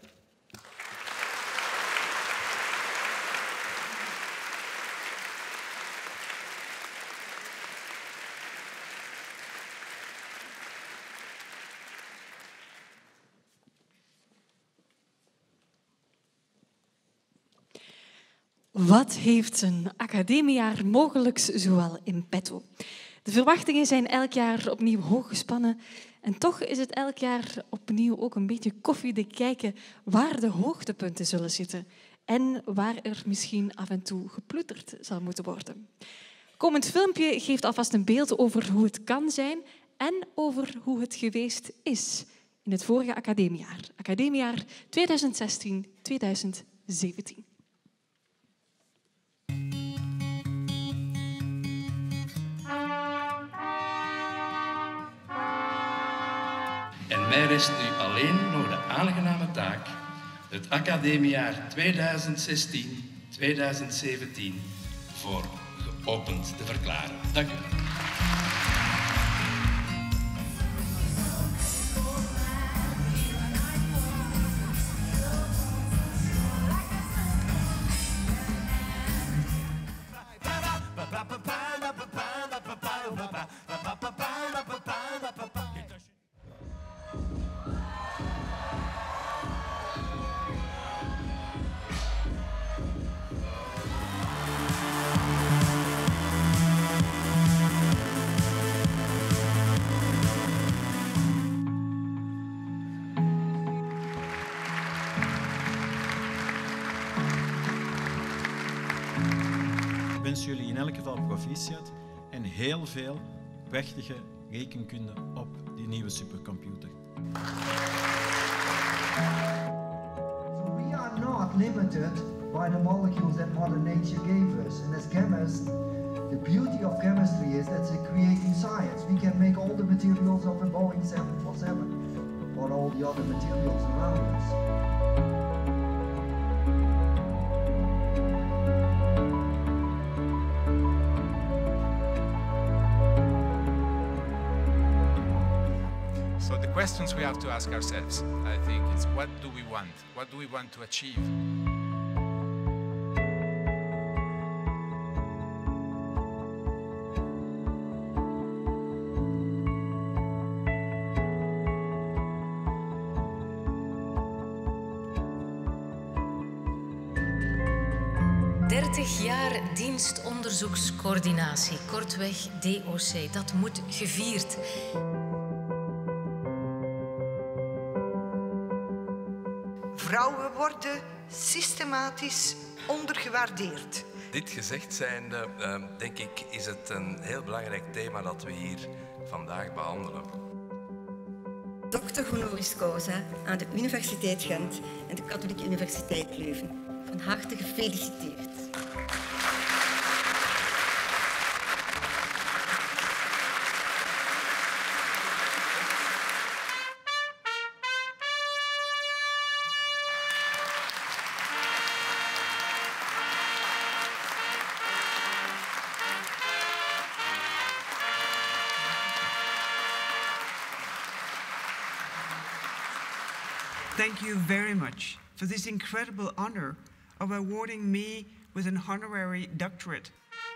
Wat heeft een academiejaar mogelijks zoal in petto? De verwachtingen zijn elk jaar opnieuw hoog gespannen en toch is het elk jaar opnieuw ook een beetje koffiedik kijken waar de hoogtepunten zullen zitten en waar er misschien af en toe geploeterd zal moeten worden. Komend filmpje geeft alvast een beeld over hoe het kan zijn en over hoe het geweest is in het vorige academiejaar 2016-2017. En mij rest nu alleen nog de aangename taak het academiejaar 2016-2017 voor geopend te verklaren. Dank u. wens jullie in elk geval proficiat en heel veel prachtige rekenkunde op die nieuwe supercomputer. So we are not limited by the molecules that Mother Nature gave us. And as chemists, the beauty of chemistry is that it's creating science. We can make all the materials of a Boeing 747 or all the other materials around us. So the questions we have to ask ourselves, I think, is what do we want? What do we want to achieve? Jaar dienstonderzoekscoördinatie, kortweg DOC, dat moet gevierd. Vrouwen worden systematisch ondergewaardeerd. Dit gezegd zijnde, denk ik, is het een heel belangrijk thema dat we hier vandaag behandelen. Dr. honoris causa aan de Universiteit Gent en de Katholieke Universiteit Leuven. Van harte gefeliciteerd. Thank you very much for this incredible honor of awarding me with an honorary doctorate.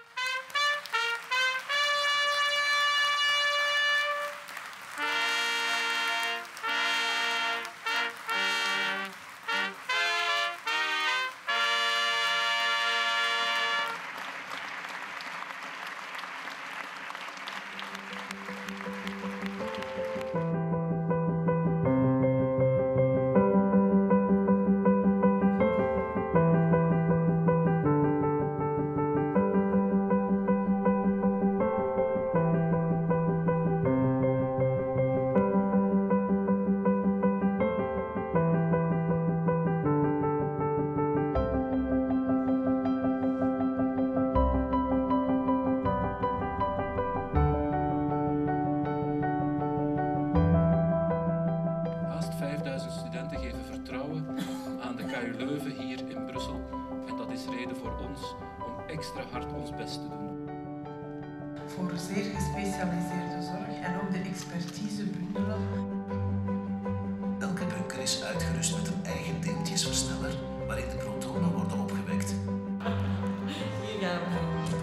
extra hard ons best te doen. Voor zeer gespecialiseerde zorg en ook de expertise bundelen. Elke bunker is uitgerust met een eigen deeltjesversneller waarin de protonen worden opgewekt. Hier gaan we.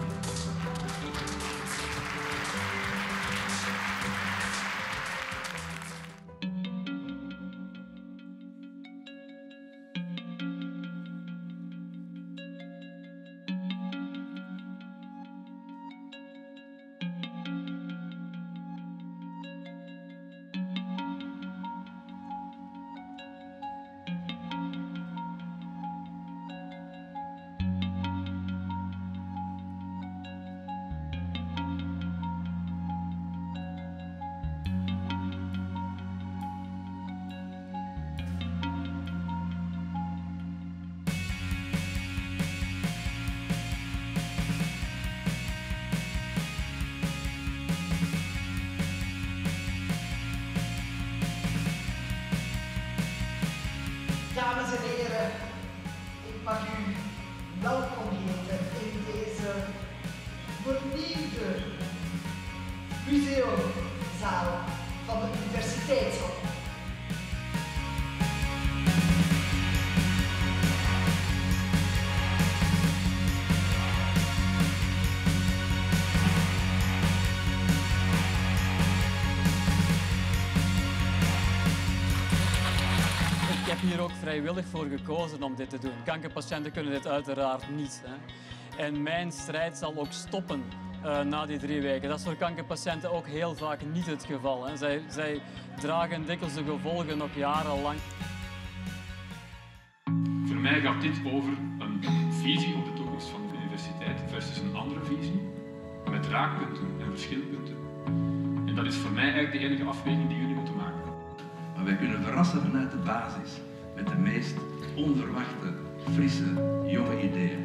Dames en heren, ik mag u welkom heten in deze vernieuwde museumzaal van de Universiteitshal. Ik heb hier ook vrijwillig voor gekozen om dit te doen. Kankerpatiënten kunnen dit uiteraard niet. Hè. En mijn strijd zal ook stoppen na die 3 weken. Dat is voor kankerpatiënten ook heel vaak niet het geval. Hè. Zij dragen dikwijls de gevolgen nog jarenlang. Voor mij gaat dit over een visie op de toekomst van de universiteit versus tussen een andere visie, met raakpunten en verschilpunten. En dat is voor mij eigenlijk de enige afweging die jullie moeten maken. Maar wij kunnen verrassen vanuit de basis met de meest onverwachte, frisse, jonge ideeën.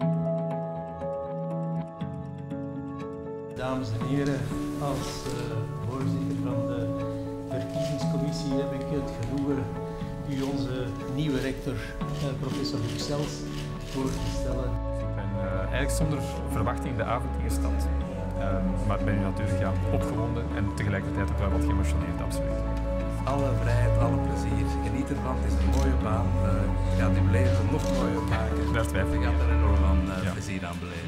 Dames en heren, als voorzitter van de verkiezingscommissie heb ik het genoegen u onze nieuwe rector, professor Luxels, voor te stellen. Ik ben eigenlijk zonder verwachting de avond ingestapt. Maar ik ben nu natuurlijk opgewonden en tegelijkertijd ook wel wat geëmotioneerd, absoluut. Alle vrijheid, alle plezier. Geniet ervan, het is een mooie baan. Je gaat uw leven nog mooier maken. Daar twijfel ik Je gaat er enorm plezier aan beleven.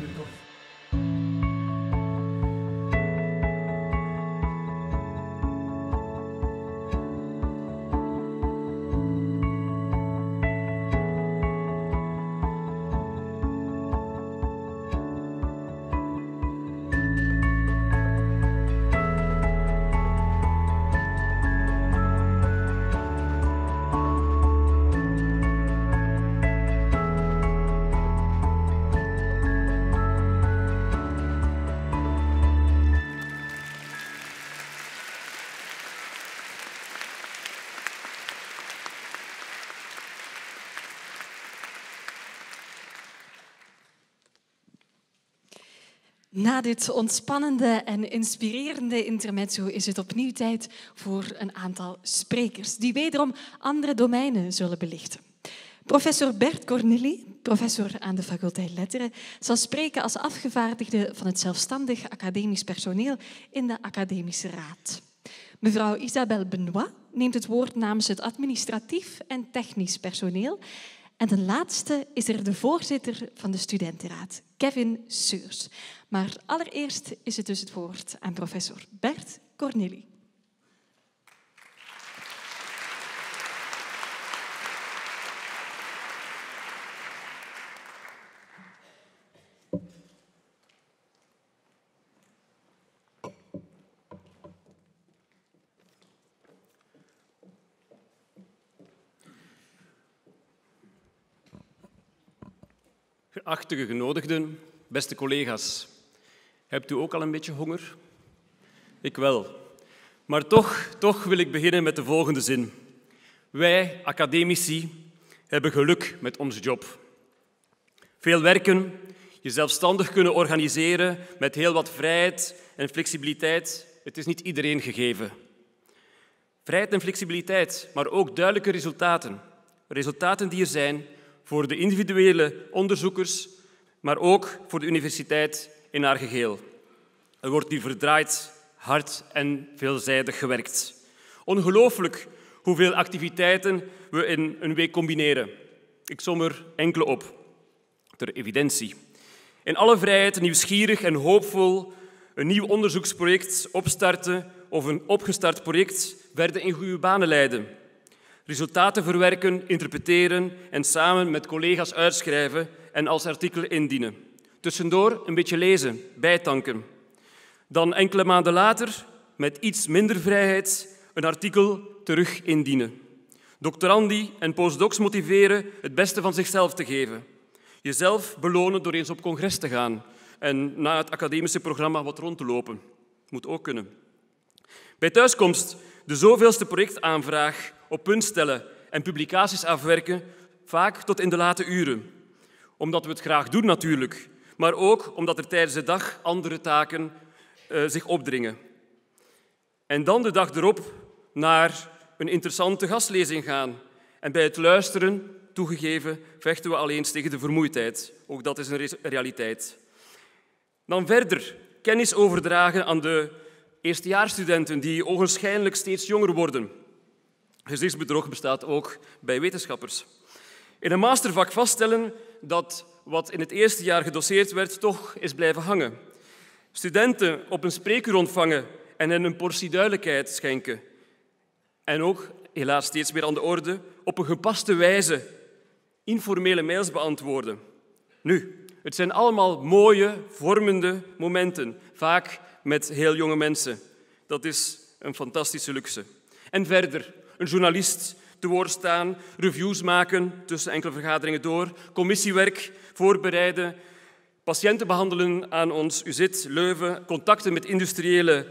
Na dit ontspannende en inspirerende intermezzo is het opnieuw tijd voor een aantal sprekers die wederom andere domeinen zullen belichten. Professor Bert Cornely, professor aan de faculteit Letteren, zal spreken als afgevaardigde van het zelfstandig academisch personeel in de Academische Raad. Mevrouw Isabelle Benoit neemt het woord namens het administratief en technisch personeel. En ten laatste is er de voorzitter van de studentenraad, Kevin Seurs. Maar allereerst is het dus het woord aan professor Bert Cornely. Geachte genodigden, beste collega's, hebt u ook al een beetje honger? Ik wel. Maar toch wil ik beginnen met de volgende zin. Wij, academici, hebben geluk met onze job. Veel werken, je zelfstandig kunnen organiseren met heel wat vrijheid en flexibiliteit. Het is niet iedereen gegeven. Vrijheid en flexibiliteit, maar ook duidelijke resultaten. Resultaten die er zijn voor de individuele onderzoekers, maar ook voor de universiteit in haar geheel. Er wordt hier verdraaid, hard en veelzijdig gewerkt. Ongelooflijk hoeveel activiteiten we in een week combineren. Ik som er enkele op, ter evidentie. In alle vrijheid, nieuwsgierig en hoopvol een nieuw onderzoeksproject opstarten of een opgestart project verder in goede banen leiden. Resultaten verwerken, interpreteren en samen met collega's uitschrijven en als artikel indienen. Tussendoor een beetje lezen, bijtanken. Dan enkele maanden later, met iets minder vrijheid, een artikel terug indienen. Doctorandi en postdocs motiveren het beste van zichzelf te geven. Jezelf belonen door eens op congres te gaan en na het academische programma wat rond te lopen. Moet ook kunnen. Bij thuiskomst de zoveelste projectaanvraag op punt stellen en publicaties afwerken, vaak tot in de late uren. Omdat we het graag doen natuurlijk, maar ook omdat er tijdens de dag andere taken zich opdringen. En dan de dag erop naar een interessante gastlezing gaan. En bij het luisteren, toegegeven, vechten we al eens tegen de vermoeidheid. Ook dat is een realiteit. Dan verder kennis overdragen aan de eerstejaarsstudenten die ogenschijnlijk steeds jonger worden. Gezichtsbedrog bestaat ook bij wetenschappers. In een mastervak vaststellen dat wat in het eerste jaar gedoseerd werd toch is blijven hangen. Studenten op een spreekuur ontvangen en hen een portie duidelijkheid schenken. En ook, helaas steeds weer aan de orde, op een gepaste wijze informele mails beantwoorden. Nu, het zijn allemaal mooie, vormende momenten, vaak met heel jonge mensen. Dat is een fantastische luxe. En verder, een journalist te woord staan, reviews maken tussen enkele vergaderingen door, commissiewerk voorbereiden, Patiënten behandelen aan ons UZ Leuven, contacten met industriële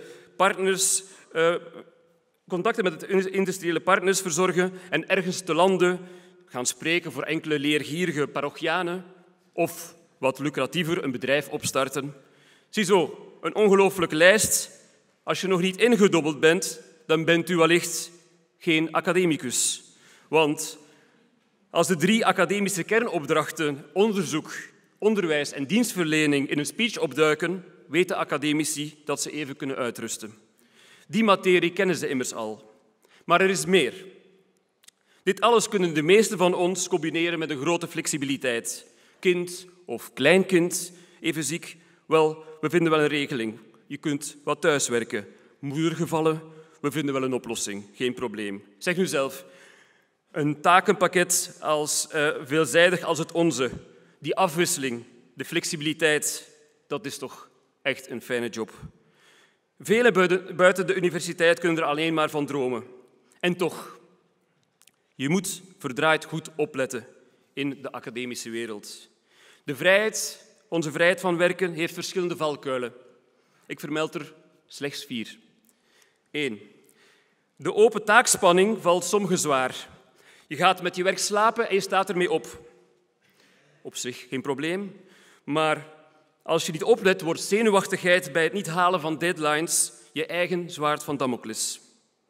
partners verzorgen en ergens te landen gaan spreken voor enkele leergierige parochianen of, wat lucratiever, een bedrijf opstarten. Ziezo, een ongelooflijke lijst. Als je nog niet ingedobbeld bent, dan bent u wellicht geen academicus. Want als de 3 academische kernopdrachten, onderzoek, onderwijs en dienstverlening, in een speech opduiken, weten academici dat ze even kunnen uitrusten. Die materie kennen ze immers al. Maar er is meer. Dit alles kunnen de meesten van ons combineren met een grote flexibiliteit. Kind of kleinkind, even ziek, wel, we vinden wel een regeling. Je kunt wat thuiswerken. Moedergevallen, we vinden wel een oplossing, geen probleem. Zeg nu zelf, een takenpakket als veelzijdig als het onze, die afwisseling, de flexibiliteit, dat is toch echt een fijne job. Velen buiten de universiteit kunnen er alleen maar van dromen. En toch, je moet verdraaid goed opletten in de academische wereld. De vrijheid, onze vrijheid van werken, heeft verschillende valkuilen. Ik vermeld er slechts 4. 1. De open taakspanning valt sommigen zwaar. Je gaat met je werk slapen en je staat ermee op. Op zich geen probleem, maar als je niet oplet, wordt zenuwachtigheid bij het niet halen van deadlines je eigen zwaard van Damocles.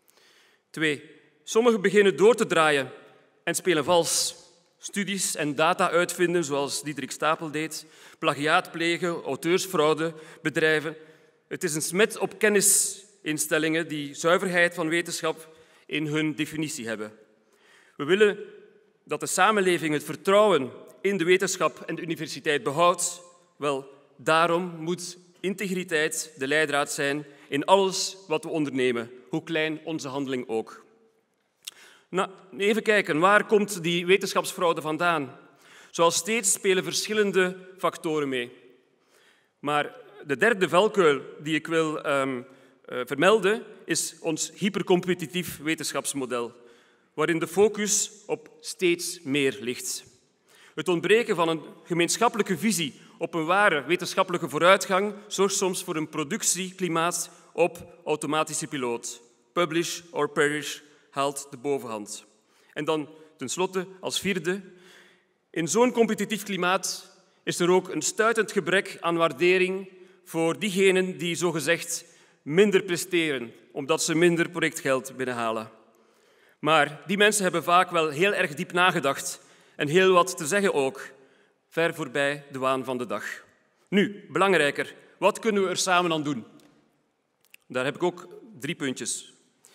2. Sommigen beginnen door te draaien en spelen vals. Studies en data uitvinden, zoals Diederik Stapel deed, plagiaat plegen, auteursfraude bedrijven. Het is een smet op kennisinstellingen die zuiverheid van wetenschap in hun definitie hebben. We willen dat de samenleving het vertrouwen in de wetenschap en de universiteit behoudt. Wel, daarom moet integriteit de leidraad zijn in alles wat we ondernemen, hoe klein onze handeling ook. Nou, even kijken, waar komt die wetenschapsfraude vandaan? Zoals steeds spelen verschillende factoren mee. Maar de derde valkuil die ik wil vermelden is ons hypercompetitief wetenschapsmodel, waarin de focus op steeds meer ligt. Het ontbreken van een gemeenschappelijke visie op een ware wetenschappelijke vooruitgang zorgt soms voor een productieklimaat op automatische piloot. Publish or perish haalt de bovenhand. En dan tenslotte als 4e, in zo'n competitief klimaat is er ook een stuitend gebrek aan waardering voor diegenen die zogezegd minder presteren, omdat ze minder projectgeld binnenhalen. Maar die mensen hebben vaak wel heel erg diep nagedacht en heel wat te zeggen ook, ver voorbij de waan van de dag. Nu, belangrijker, wat kunnen we er samen aan doen? Daar heb ik ook 3 puntjes.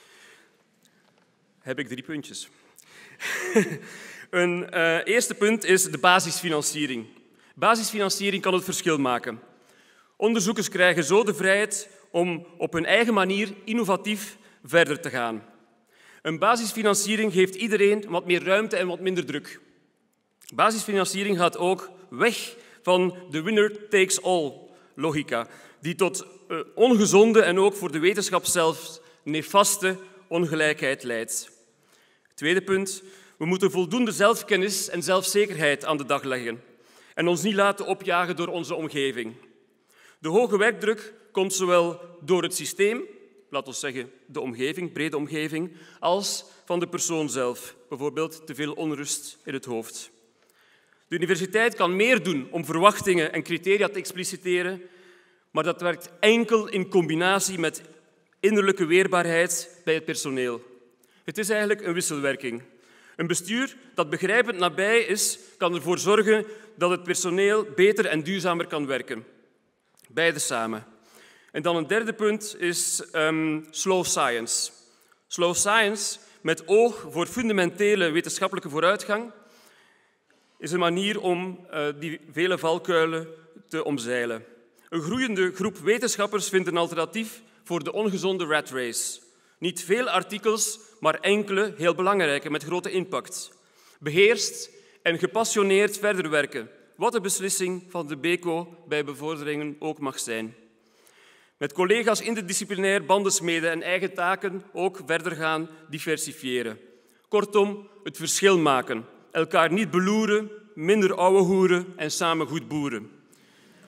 Een eerste punt is de basisfinanciering. Basisfinanciering kan het verschil maken. Onderzoekers krijgen zo de vrijheid om op hun eigen manier innovatief verder te gaan. Een basisfinanciering geeft iedereen wat meer ruimte en wat minder druk. Basisfinanciering gaat ook weg van de winner-takes-all-logica, die tot ongezonde en ook voor de wetenschap zelf nefaste ongelijkheid leidt. Tweede punt, we moeten voldoende zelfkennis en zelfzekerheid aan de dag leggen en ons niet laten opjagen door onze omgeving. De hoge werkdruk komt zowel door het systeem, laten we zeggen de omgeving, brede omgeving, als van de persoon zelf, bijvoorbeeld te veel onrust in het hoofd. De universiteit kan meer doen om verwachtingen en criteria te expliciteren, maar dat werkt enkel in combinatie met innerlijke weerbaarheid bij het personeel. Het is eigenlijk een wisselwerking. Een bestuur dat begrijpend nabij is, kan ervoor zorgen dat het personeel beter en duurzamer kan werken. Beide samen. En dan een derde punt is slow science. Slow science, met oog voor fundamentele wetenschappelijke vooruitgang, is een manier om die vele valkuilen te omzeilen. Een groeiende groep wetenschappers vindt een alternatief voor de ongezonde rat race. Niet veel artikels, maar enkele heel belangrijke met grote impact. Beheerst en gepassioneerd verder werken, wat de beslissing van de BECO bij bevorderingen ook mag zijn. Met collega's interdisciplinair banden smeden en eigen taken ook verder gaan diversifiëren. Kortom, het verschil maken. Elkaar niet beloeren, minder ouwe hoeren en samen goed boeren.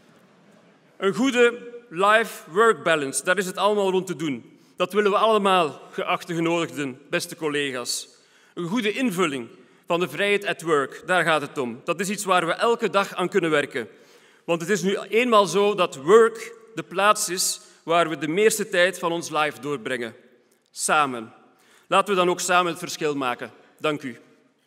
Een goede life-work balance, daar is het allemaal rond te doen. Dat willen we allemaal, geachte genodigden, beste collega's. Een goede invulling van de vrijheid at work, daar gaat het om. Dat is iets waar we elke dag aan kunnen werken. Want het is nu eenmaal zo dat work de plaats is waar we de meeste tijd van ons life doorbrengen. Samen. Laten we dan ook samen het verschil maken. Dank u.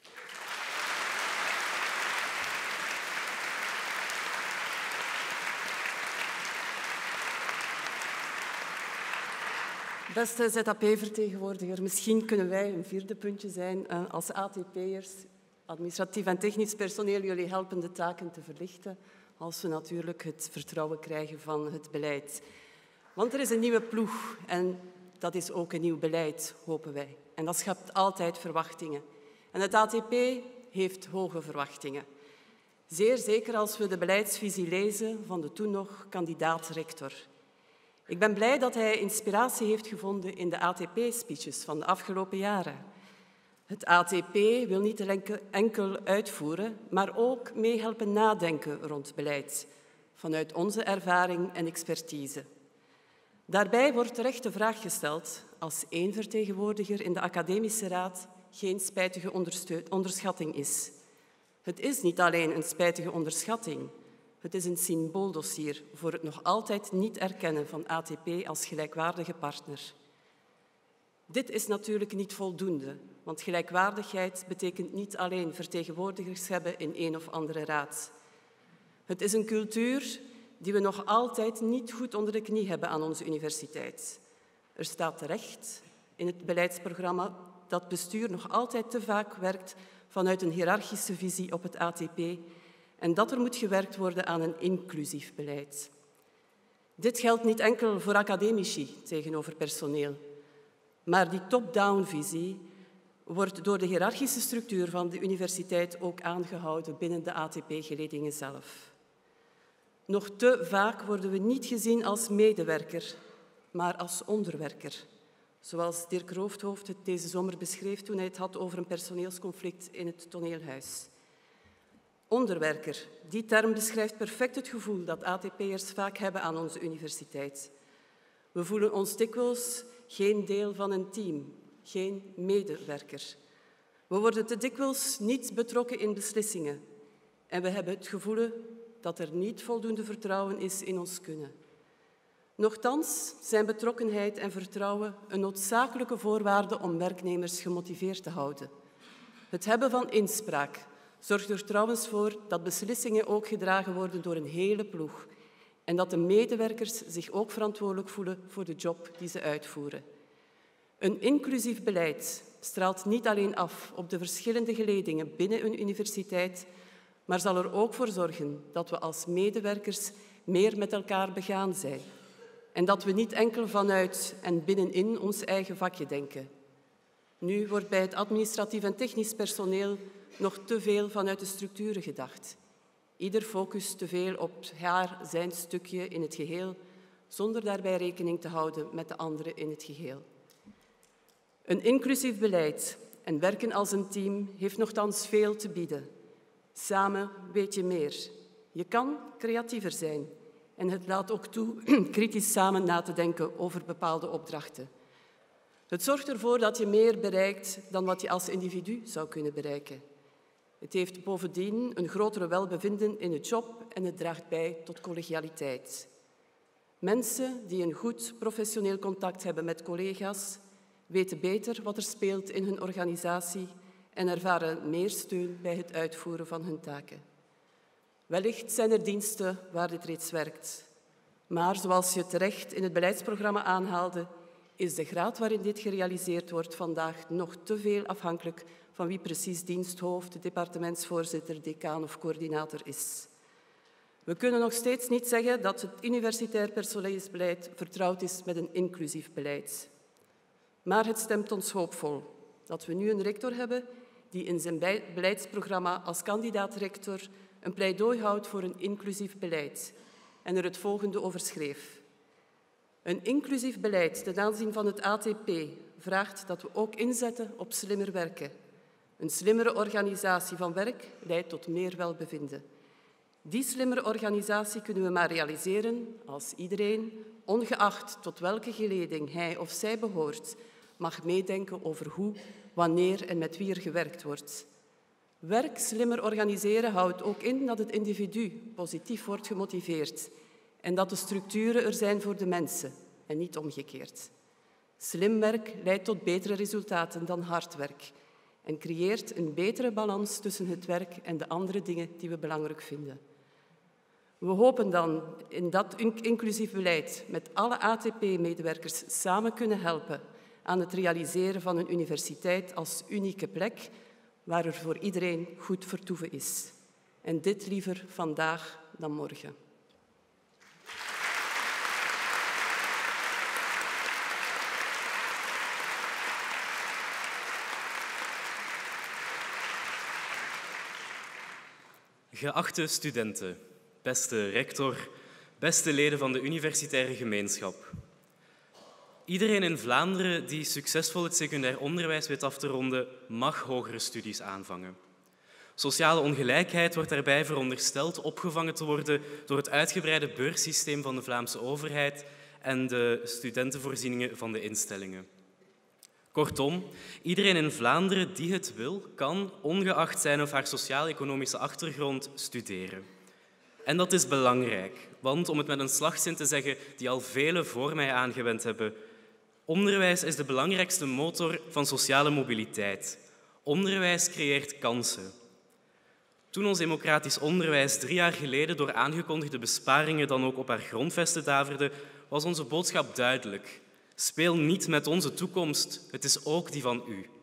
Beste ZAP-vertegenwoordiger, misschien kunnen wij een vierde puntje zijn als ATP'ers, administratief en technisch personeel, jullie helpen de taken te verlichten, als we natuurlijk het vertrouwen krijgen van het beleid. Want er is een nieuwe ploeg en dat is ook een nieuw beleid, hopen wij. En dat schept altijd verwachtingen. En het ATP heeft hoge verwachtingen. Zeer zeker als we de beleidsvisie lezen van de toen nog kandidaat-rector. Ik ben blij dat hij inspiratie heeft gevonden in de ATP-speeches van de afgelopen jaren. Het ATP wil niet enkel uitvoeren, maar ook meehelpen nadenken rond beleid, vanuit onze ervaring en expertise. Daarbij wordt terecht de vraag gesteld, als één vertegenwoordiger in de academische raad geen spijtige onderschatting is. Het is niet alleen een spijtige onderschatting. Het is een symbooldossier voor het nog altijd niet erkennen van ATP als gelijkwaardige partner. Dit is natuurlijk niet voldoende, want gelijkwaardigheid betekent niet alleen vertegenwoordigers hebben in een of andere raad. Het is een cultuur die we nog altijd niet goed onder de knie hebben aan onze universiteit. Er staat terecht in het beleidsprogramma dat bestuur nog altijd te vaak werkt vanuit een hiërarchische visie op het ATP en dat er moet gewerkt worden aan een inclusief beleid. Dit geldt niet enkel voor academici tegenover personeel, maar die top-down visie wordt door de hiërarchische structuur van de universiteit ook aangehouden binnen de ATP-geledingen zelf. Nog te vaak worden we niet gezien als medewerker, maar als onderwerker, zoals Dirk Roofdhoofd het deze zomer beschreef toen hij het had over een personeelsconflict in het toneelhuis. Onderwerker, die term beschrijft perfect het gevoel dat ATP'ers vaak hebben aan onze universiteit. We voelen ons dikwijls geen deel van een team, geen medewerker. We worden te dikwijls niet betrokken in beslissingen en we hebben het gevoel dat er niet voldoende vertrouwen is in ons kunnen. Nochtans zijn betrokkenheid en vertrouwen een noodzakelijke voorwaarde om werknemers gemotiveerd te houden. Het hebben van inspraak zorgt er trouwens voor dat beslissingen ook gedragen worden door een hele ploeg en dat de medewerkers zich ook verantwoordelijk voelen voor de job die ze uitvoeren. Een inclusief beleid straalt niet alleen af op de verschillende geledingen binnen een universiteit, maar zal er ook voor zorgen dat we als medewerkers meer met elkaar begaan zijn en dat we niet enkel vanuit en binnenin ons eigen vakje denken. Nu wordt bij het administratief en technisch personeel nog te veel vanuit de structuren gedacht. Ieder focust te veel op zijn stukje in het geheel, zonder daarbij rekening te houden met de anderen in het geheel. Een inclusief beleid en werken als een team heeft nochtans veel te bieden. Samen weet je meer. Je kan creatiever zijn en het laat ook toe kritisch samen na te denken over bepaalde opdrachten. Het zorgt ervoor dat je meer bereikt dan wat je als individu zou kunnen bereiken. Het heeft bovendien een grotere welbevinden in de job en het draagt bij tot collegialiteit. Mensen die een goed professioneel contact hebben met collega's, weten beter wat er speelt in hun organisatie en ervaren meer steun bij het uitvoeren van hun taken. Wellicht zijn er diensten waar dit reeds werkt. Maar zoals je terecht in het beleidsprogramma aanhaalde, is de graad waarin dit gerealiseerd wordt vandaag nog te veel afhankelijk van wie precies diensthoofd, departementsvoorzitter, decaan of coördinator is. We kunnen nog steeds niet zeggen dat het universitair personeelsbeleid vertrouwd is met een inclusief beleid. Maar het stemt ons hoopvol dat we nu een rector hebben die in zijn beleidsprogramma als kandidaat-rector een pleidooi houdt voor een inclusief beleid en er het volgende over schreef. Een inclusief beleid ten aanzien van het ATP vraagt dat we ook inzetten op slimmer werken. Een slimmere organisatie van werk leidt tot meer welbevinden. Die slimmere organisatie kunnen we maar realiseren als iedereen, ongeacht tot welke geleding hij of zij behoort, mag meedenken over hoe, wanneer en met wie er gewerkt wordt. Werk slimmer organiseren houdt ook in dat het individu positief wordt gemotiveerd en dat de structuren er zijn voor de mensen en niet omgekeerd. Slim werk leidt tot betere resultaten dan hard werk en creëert een betere balans tussen het werk en de andere dingen die we belangrijk vinden. We hopen dan in dat inclusief beleid met alle ATP-medewerkers samen kunnen helpen aan het realiseren van een universiteit als unieke plek waar er voor iedereen goed vertoeven is. En dit liever vandaag dan morgen. Geachte studenten, beste rector, beste leden van de universitaire gemeenschap. Iedereen in Vlaanderen die succesvol het secundair onderwijs weet af te ronden, mag hogere studies aanvangen. Sociale ongelijkheid wordt daarbij verondersteld opgevangen te worden door het uitgebreide beurssysteem van de Vlaamse overheid en de studentenvoorzieningen van de instellingen. Kortom, iedereen in Vlaanderen die het wil, kan, ongeacht zijn of haar sociaal-economische achtergrond, studeren. En dat is belangrijk, want om het met een slagzin te zeggen die al velen voor mij aangewend hebben, onderwijs is de belangrijkste motor van sociale mobiliteit. Onderwijs creëert kansen. Toen ons democratisch onderwijs 3 jaar geleden door aangekondigde besparingen dan ook op haar grondvesten daverde, was onze boodschap duidelijk. Speel niet met onze toekomst, het is ook die van u.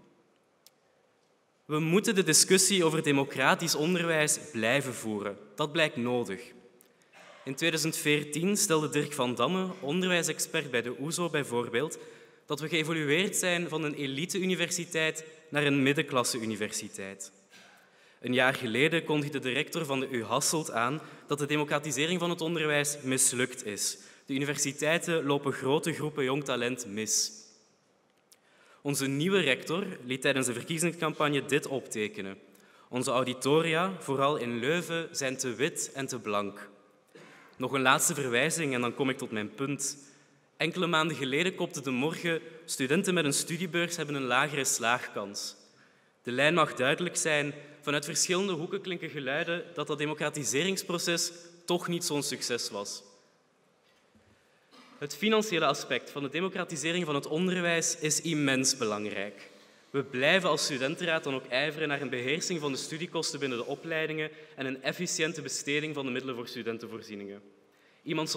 We moeten de discussie over democratisch onderwijs blijven voeren. Dat blijkt nodig. In 2014 stelde Dirk van Damme, onderwijsexpert bij de OESO bijvoorbeeld, dat we geëvolueerd zijn van een elite-universiteit naar een middenklasse-universiteit. Een jaar geleden kondigde de rector van de U Hasselt aan dat de democratisering van het onderwijs mislukt is. De universiteiten lopen grote groepen jong talent mis. Onze nieuwe rector liet tijdens de verkiezingscampagne dit optekenen. Onze auditoria, vooral in Leuven, zijn te wit en te blank. Nog een laatste verwijzing en dan kom ik tot mijn punt. Enkele maanden geleden kopte De Morgen: studenten met een studiebeurs hebben een lagere slaagkans. De lijn mag duidelijk zijn. Vanuit verschillende hoeken klinken geluiden dat dat democratiseringsproces toch niet zo'n succes was. Het financiële aspect van de democratisering van het onderwijs is immens belangrijk. We blijven als studentenraad dan ook ijveren naar een beheersing van de studiekosten binnen de opleidingen en een efficiënte besteding van de middelen voor studentenvoorzieningen. Iemand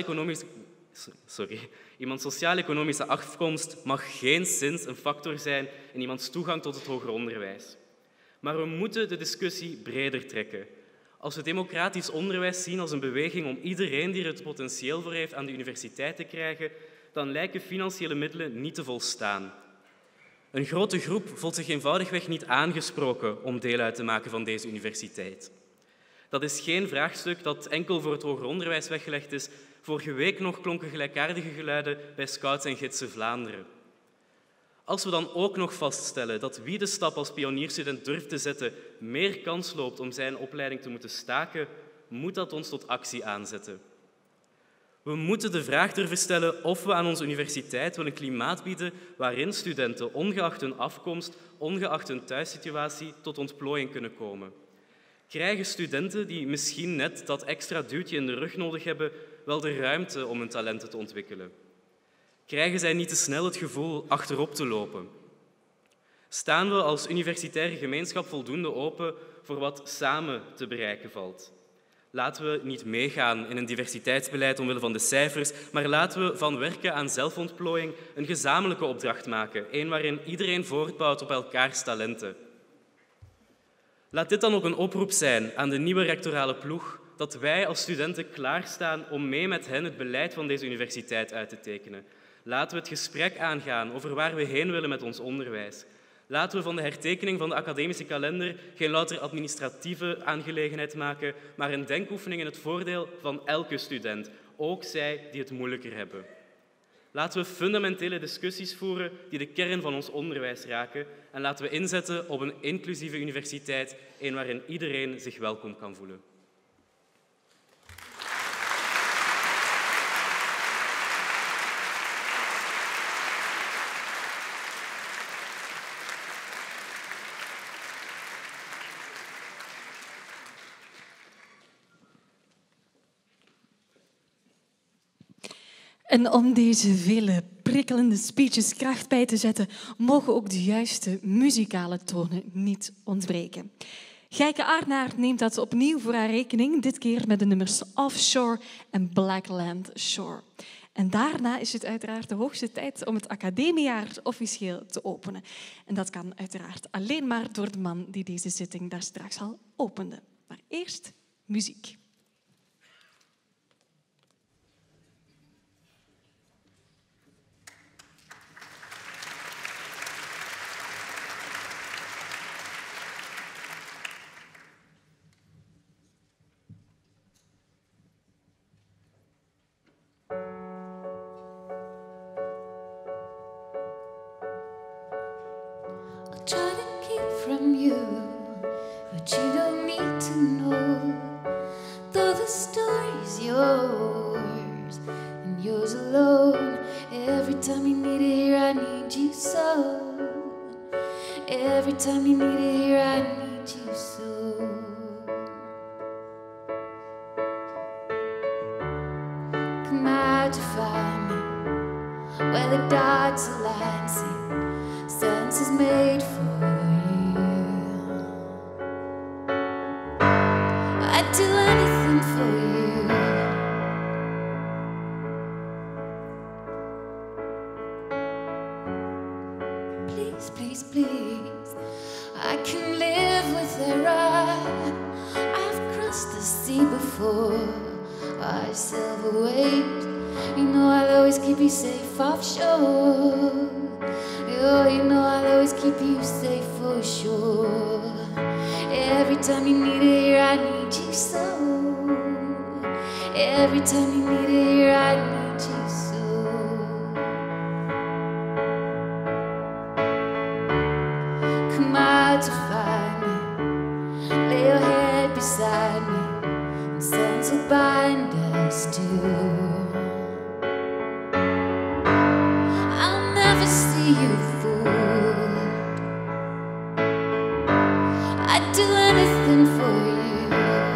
sociaal-economische afkomst mag geenszins een factor zijn in iemands toegang tot het hoger onderwijs. Maar we moeten de discussie breder trekken. Als we democratisch onderwijs zien als een beweging om iedereen die er het potentieel voor heeft aan de universiteit te krijgen, dan lijken financiële middelen niet te volstaan. Een grote groep voelt zich eenvoudigweg niet aangesproken om deel uit te maken van deze universiteit. Dat is geen vraagstuk dat enkel voor het hoger onderwijs weggelegd is. Vorige week nog klonken gelijkaardige geluiden bij Scouts en Gidsen Vlaanderen. Als we dan ook nog vaststellen dat wie de stap als pionierstudent durft te zetten meer kans loopt om zijn opleiding te moeten staken, moet dat ons tot actie aanzetten. We moeten de vraag durven stellen of we aan onze universiteit wel een klimaat bieden waarin studenten, ongeacht hun afkomst, ongeacht hun thuissituatie, tot ontplooiing kunnen komen. Krijgen studenten die misschien net dat extra duwtje in de rug nodig hebben, wel de ruimte om hun talenten te ontwikkelen? Krijgen zij niet te snel het gevoel achterop te lopen? Staan we als universitaire gemeenschap voldoende open voor wat samen te bereiken valt? Laten we niet meegaan in een diversiteitsbeleid omwille van de cijfers, maar laten we van werken aan zelfontplooiing een gezamenlijke opdracht maken, een waarin iedereen voortbouwt op elkaars talenten. Laat dit dan ook een oproep zijn aan de nieuwe rectorale ploeg, dat wij als studenten klaarstaan om mee met hen het beleid van deze universiteit uit te tekenen. Laten we het gesprek aangaan over waar we heen willen met ons onderwijs. Laten we van de hertekening van de academische kalender geen louter administratieve aangelegenheid maken, maar een denkoefening in het voordeel van elke student, ook zij die het moeilijker hebben. Laten we fundamentele discussies voeren die de kern van ons onderwijs raken en laten we inzetten op een inclusieve universiteit, een waarin iedereen zich welkom kan voelen. En om deze vele prikkelende speeches kracht bij te zetten, mogen ook de juiste muzikale tonen niet ontbreken. Gijke Aarnaert neemt dat opnieuw voor haar rekening, dit keer met de nummers Offshore en Blackland Shore. En daarna is het uiteraard de hoogste tijd om het academiejaar officieel te openen. En dat kan uiteraard alleen maar door de man die deze zitting daar straks al opende. Maar eerst muziek. Try to keep from you what you don't need to know. Though the story's yours and yours alone. Every time you need it here, I need you so. Every time you need it here, I need you so. Come out to find me where the dots align. See, sense is made for you. I'd do anything for you. Please, please, please, I can live with error. I've crossed the sea before. I sail the waves. You know I'll always keep you safe offshore. Oh, you know I'll always keep you safe for sure. Every time you need it here, I need you so. Every time you need it here, I need you so. Come out to find me, lay your head beside me, and sense will bind us too. I'll never see you fooled. I'd do anything for you.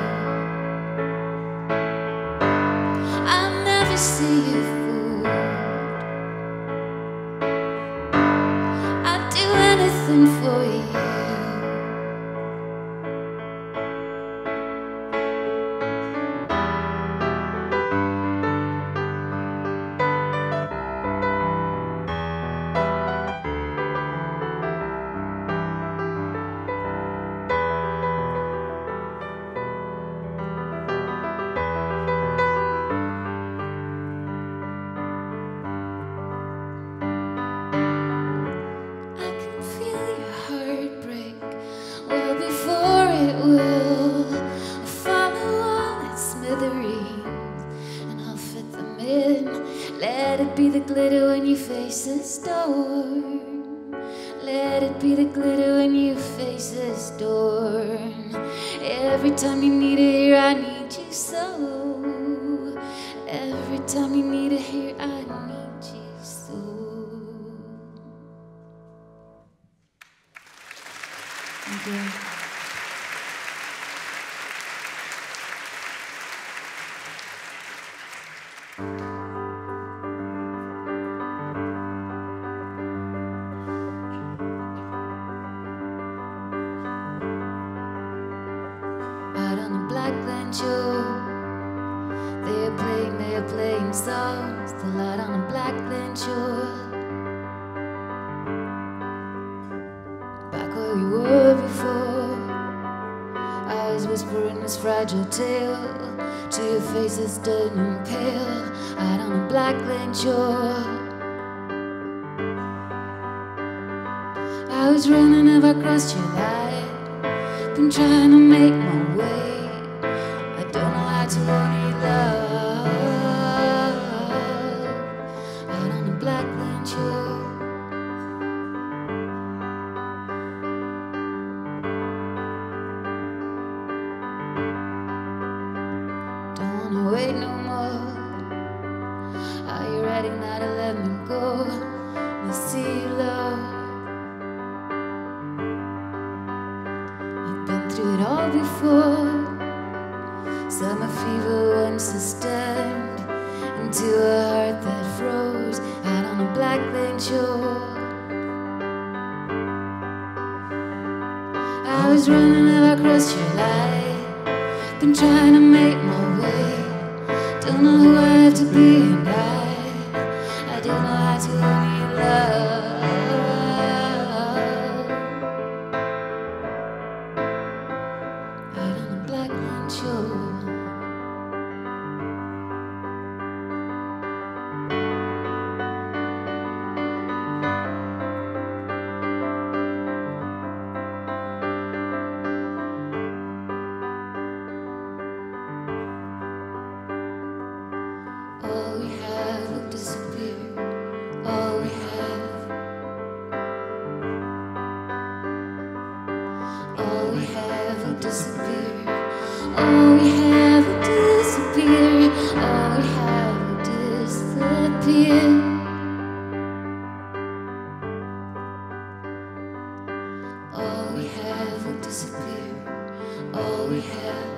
I'll never see you fooled. I'd do anything for you. Let it be the glitter when you face a storm. Let it be the glitter when you face a storm. Every time you need it here, I need you so. Every time you need it here, I need you so. Thank you. Blackland Shore, they're playing songs. The light on a Blackland Shore. Back where we were before, eyes whispering this fragile tale to your faces turning pale. Out on a Blackland Shore, I was running, have I crossed your line? Been trying to make my way. To only love out on the Blackland Shore. Don't wanna wait no more. Are you ready now to let me go? The sea low. I've been through it all before. Summer fever once sustained into a heart that shore. I was running across your light, been trying to make my way. Don't know who I have to be, and I don't know how to need love. Out on the Blackland shore. All we have will disappear. All we have. All we have will disappear. All we have will disappear. All we have will disappear. All we have will disappear. All we have.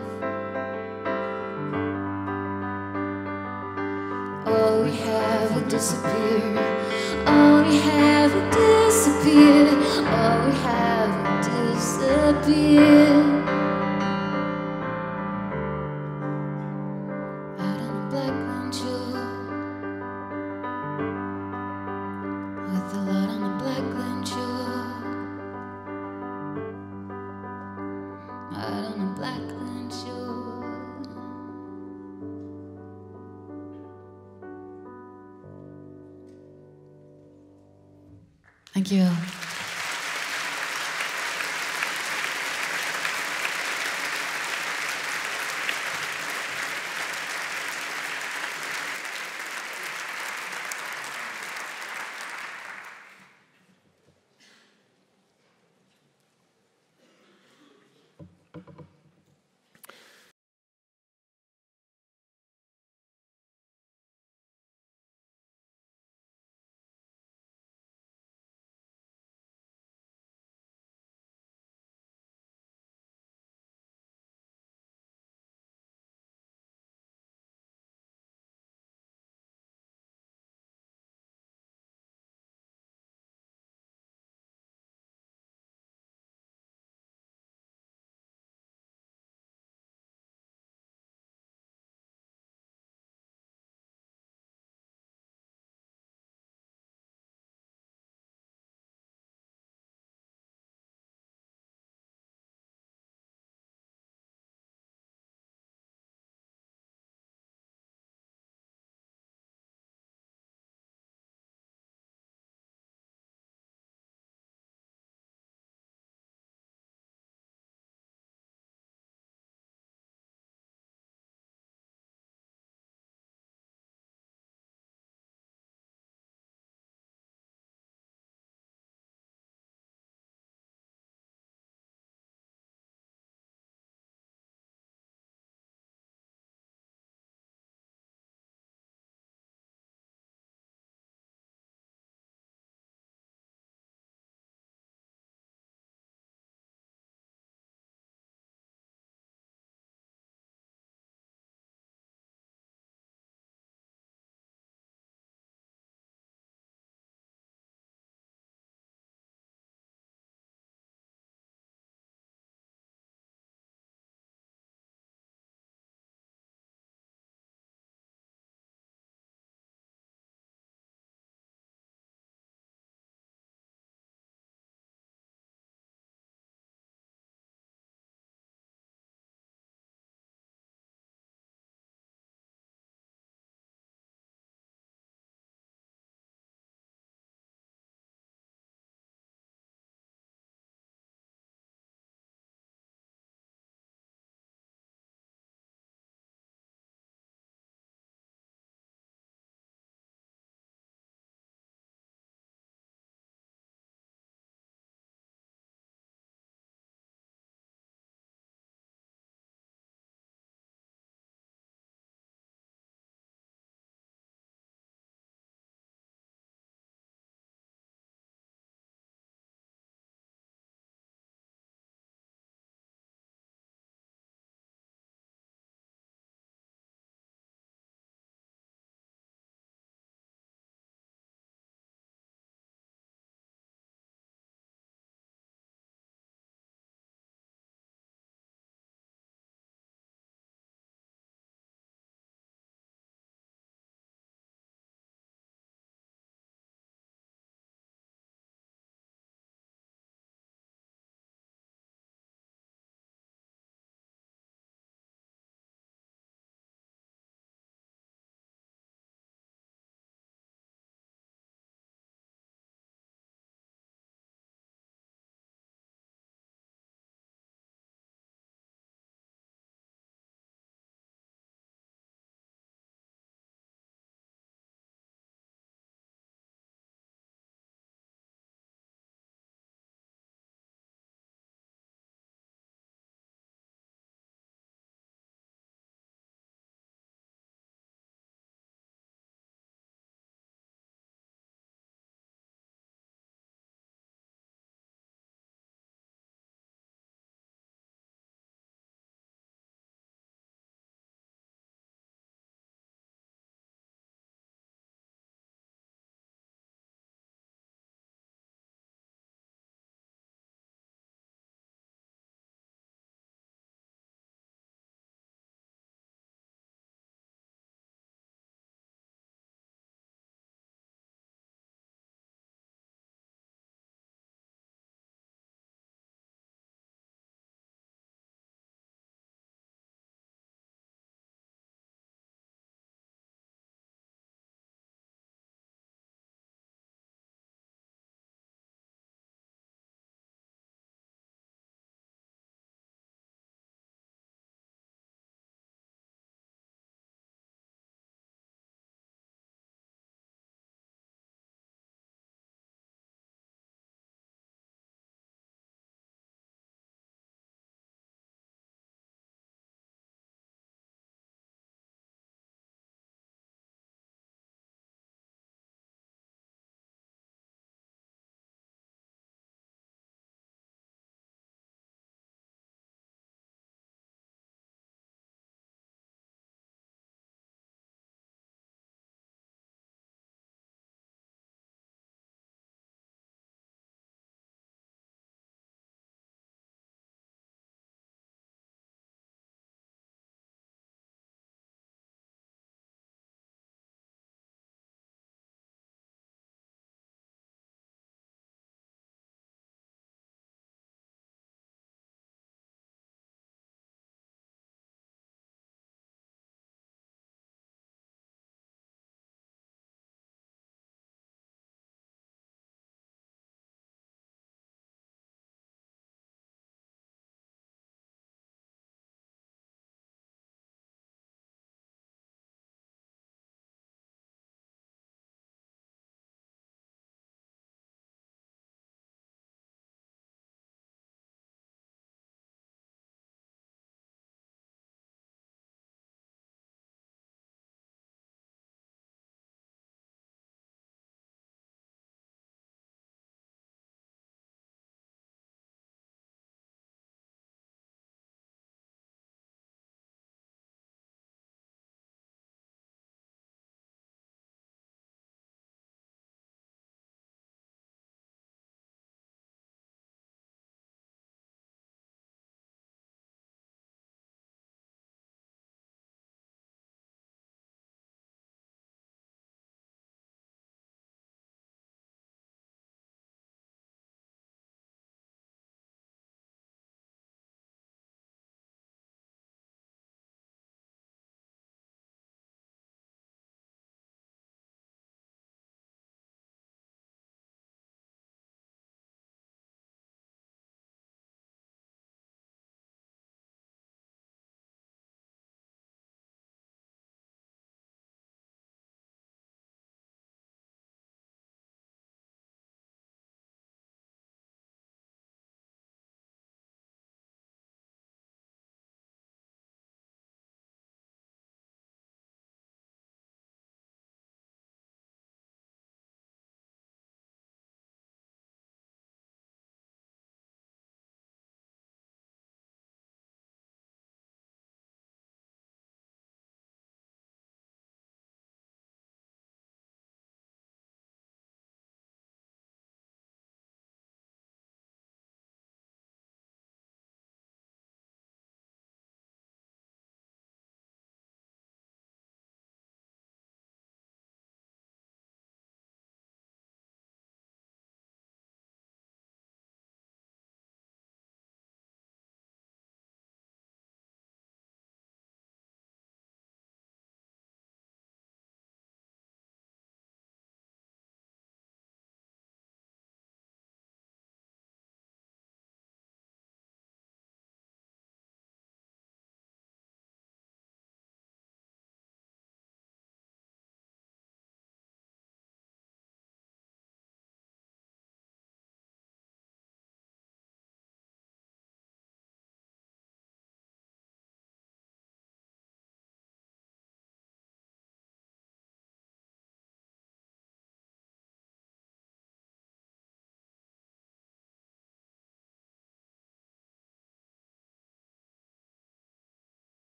All we have will disappear. All we have will disappear. All we have will disappear. Out on the Blackland shore. With a lot on the Blackland shore. Out on the Blackland shore. Dankjewel.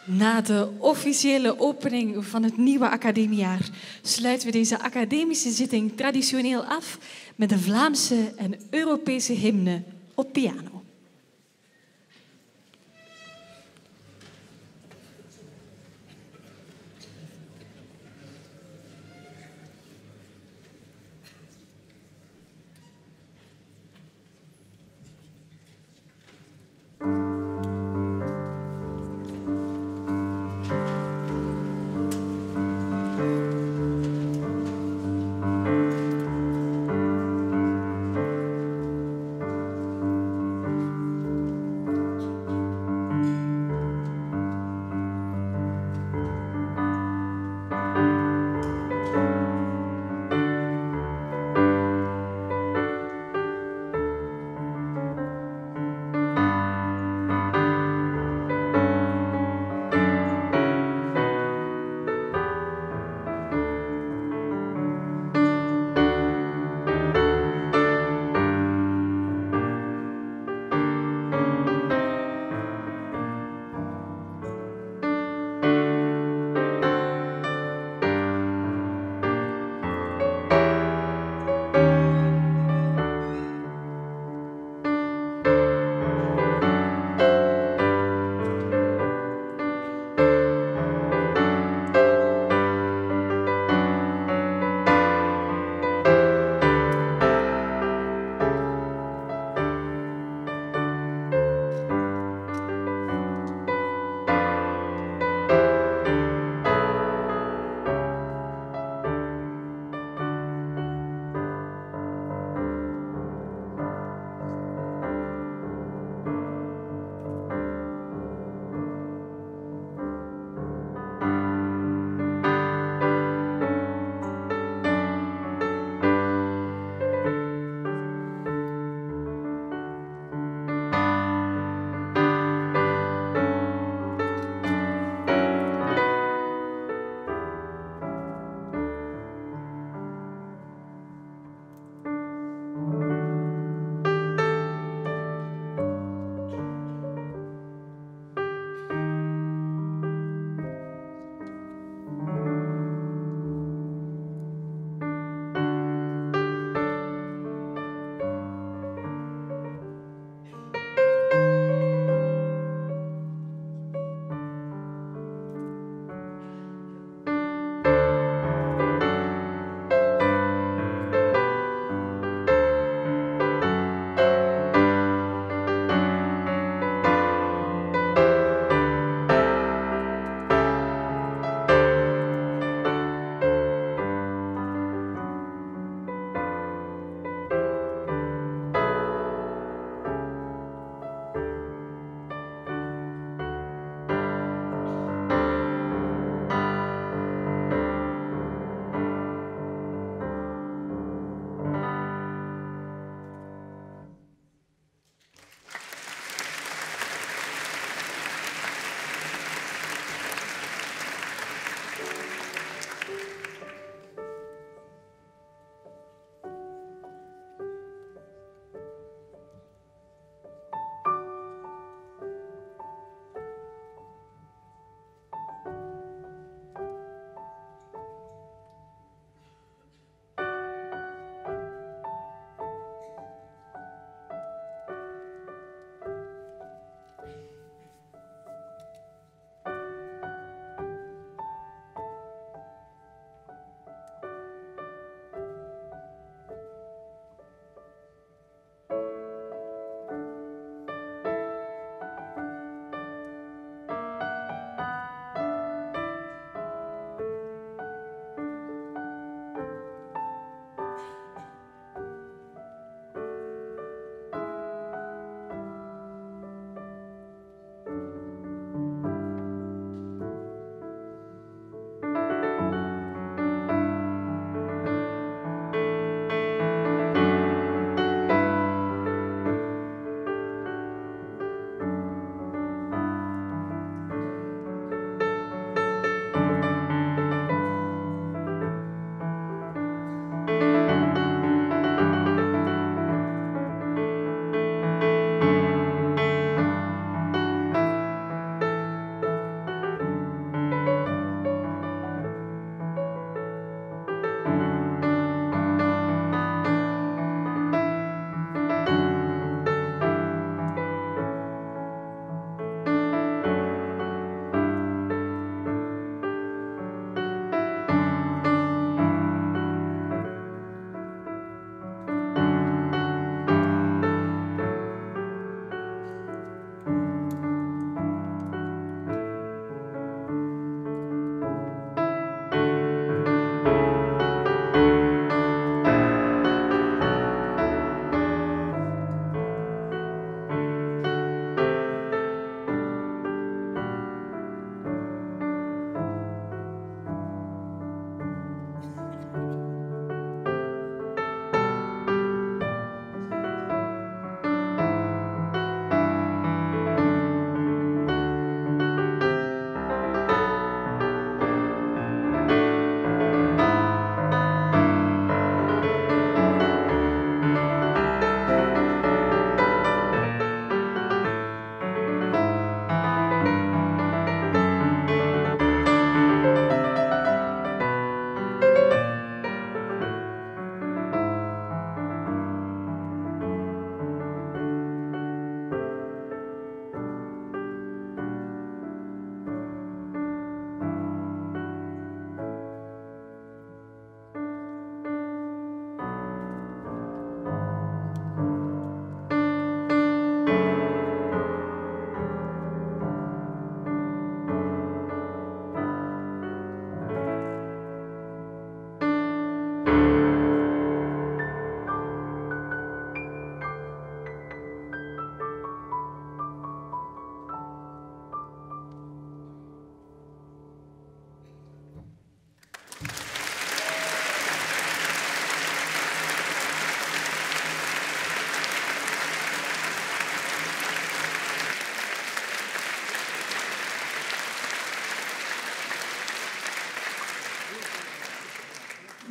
Na de officiële opening van het nieuwe academiejaar sluiten we deze academische zitting traditioneel af met de Vlaamse en Europese hymne op piano.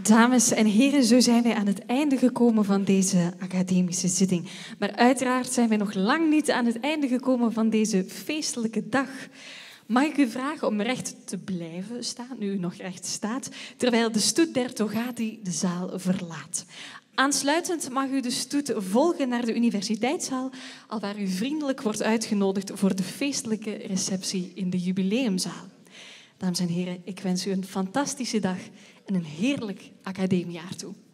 Dames en heren, zo zijn wij aan het einde gekomen van deze academische zitting. Maar uiteraard zijn wij nog lang niet aan het einde gekomen van deze feestelijke dag. Mag ik u vragen om recht te blijven staan, nu u nog recht staat, terwijl de stoet der Togati de zaal verlaat. Aansluitend mag u de stoet volgen naar de universiteitszaal, alwaar u vriendelijk wordt uitgenodigd voor de feestelijke receptie in de jubileumzaal. Dames en heren, ik wens u een fantastische dag en een heerlijk academiejaar toe.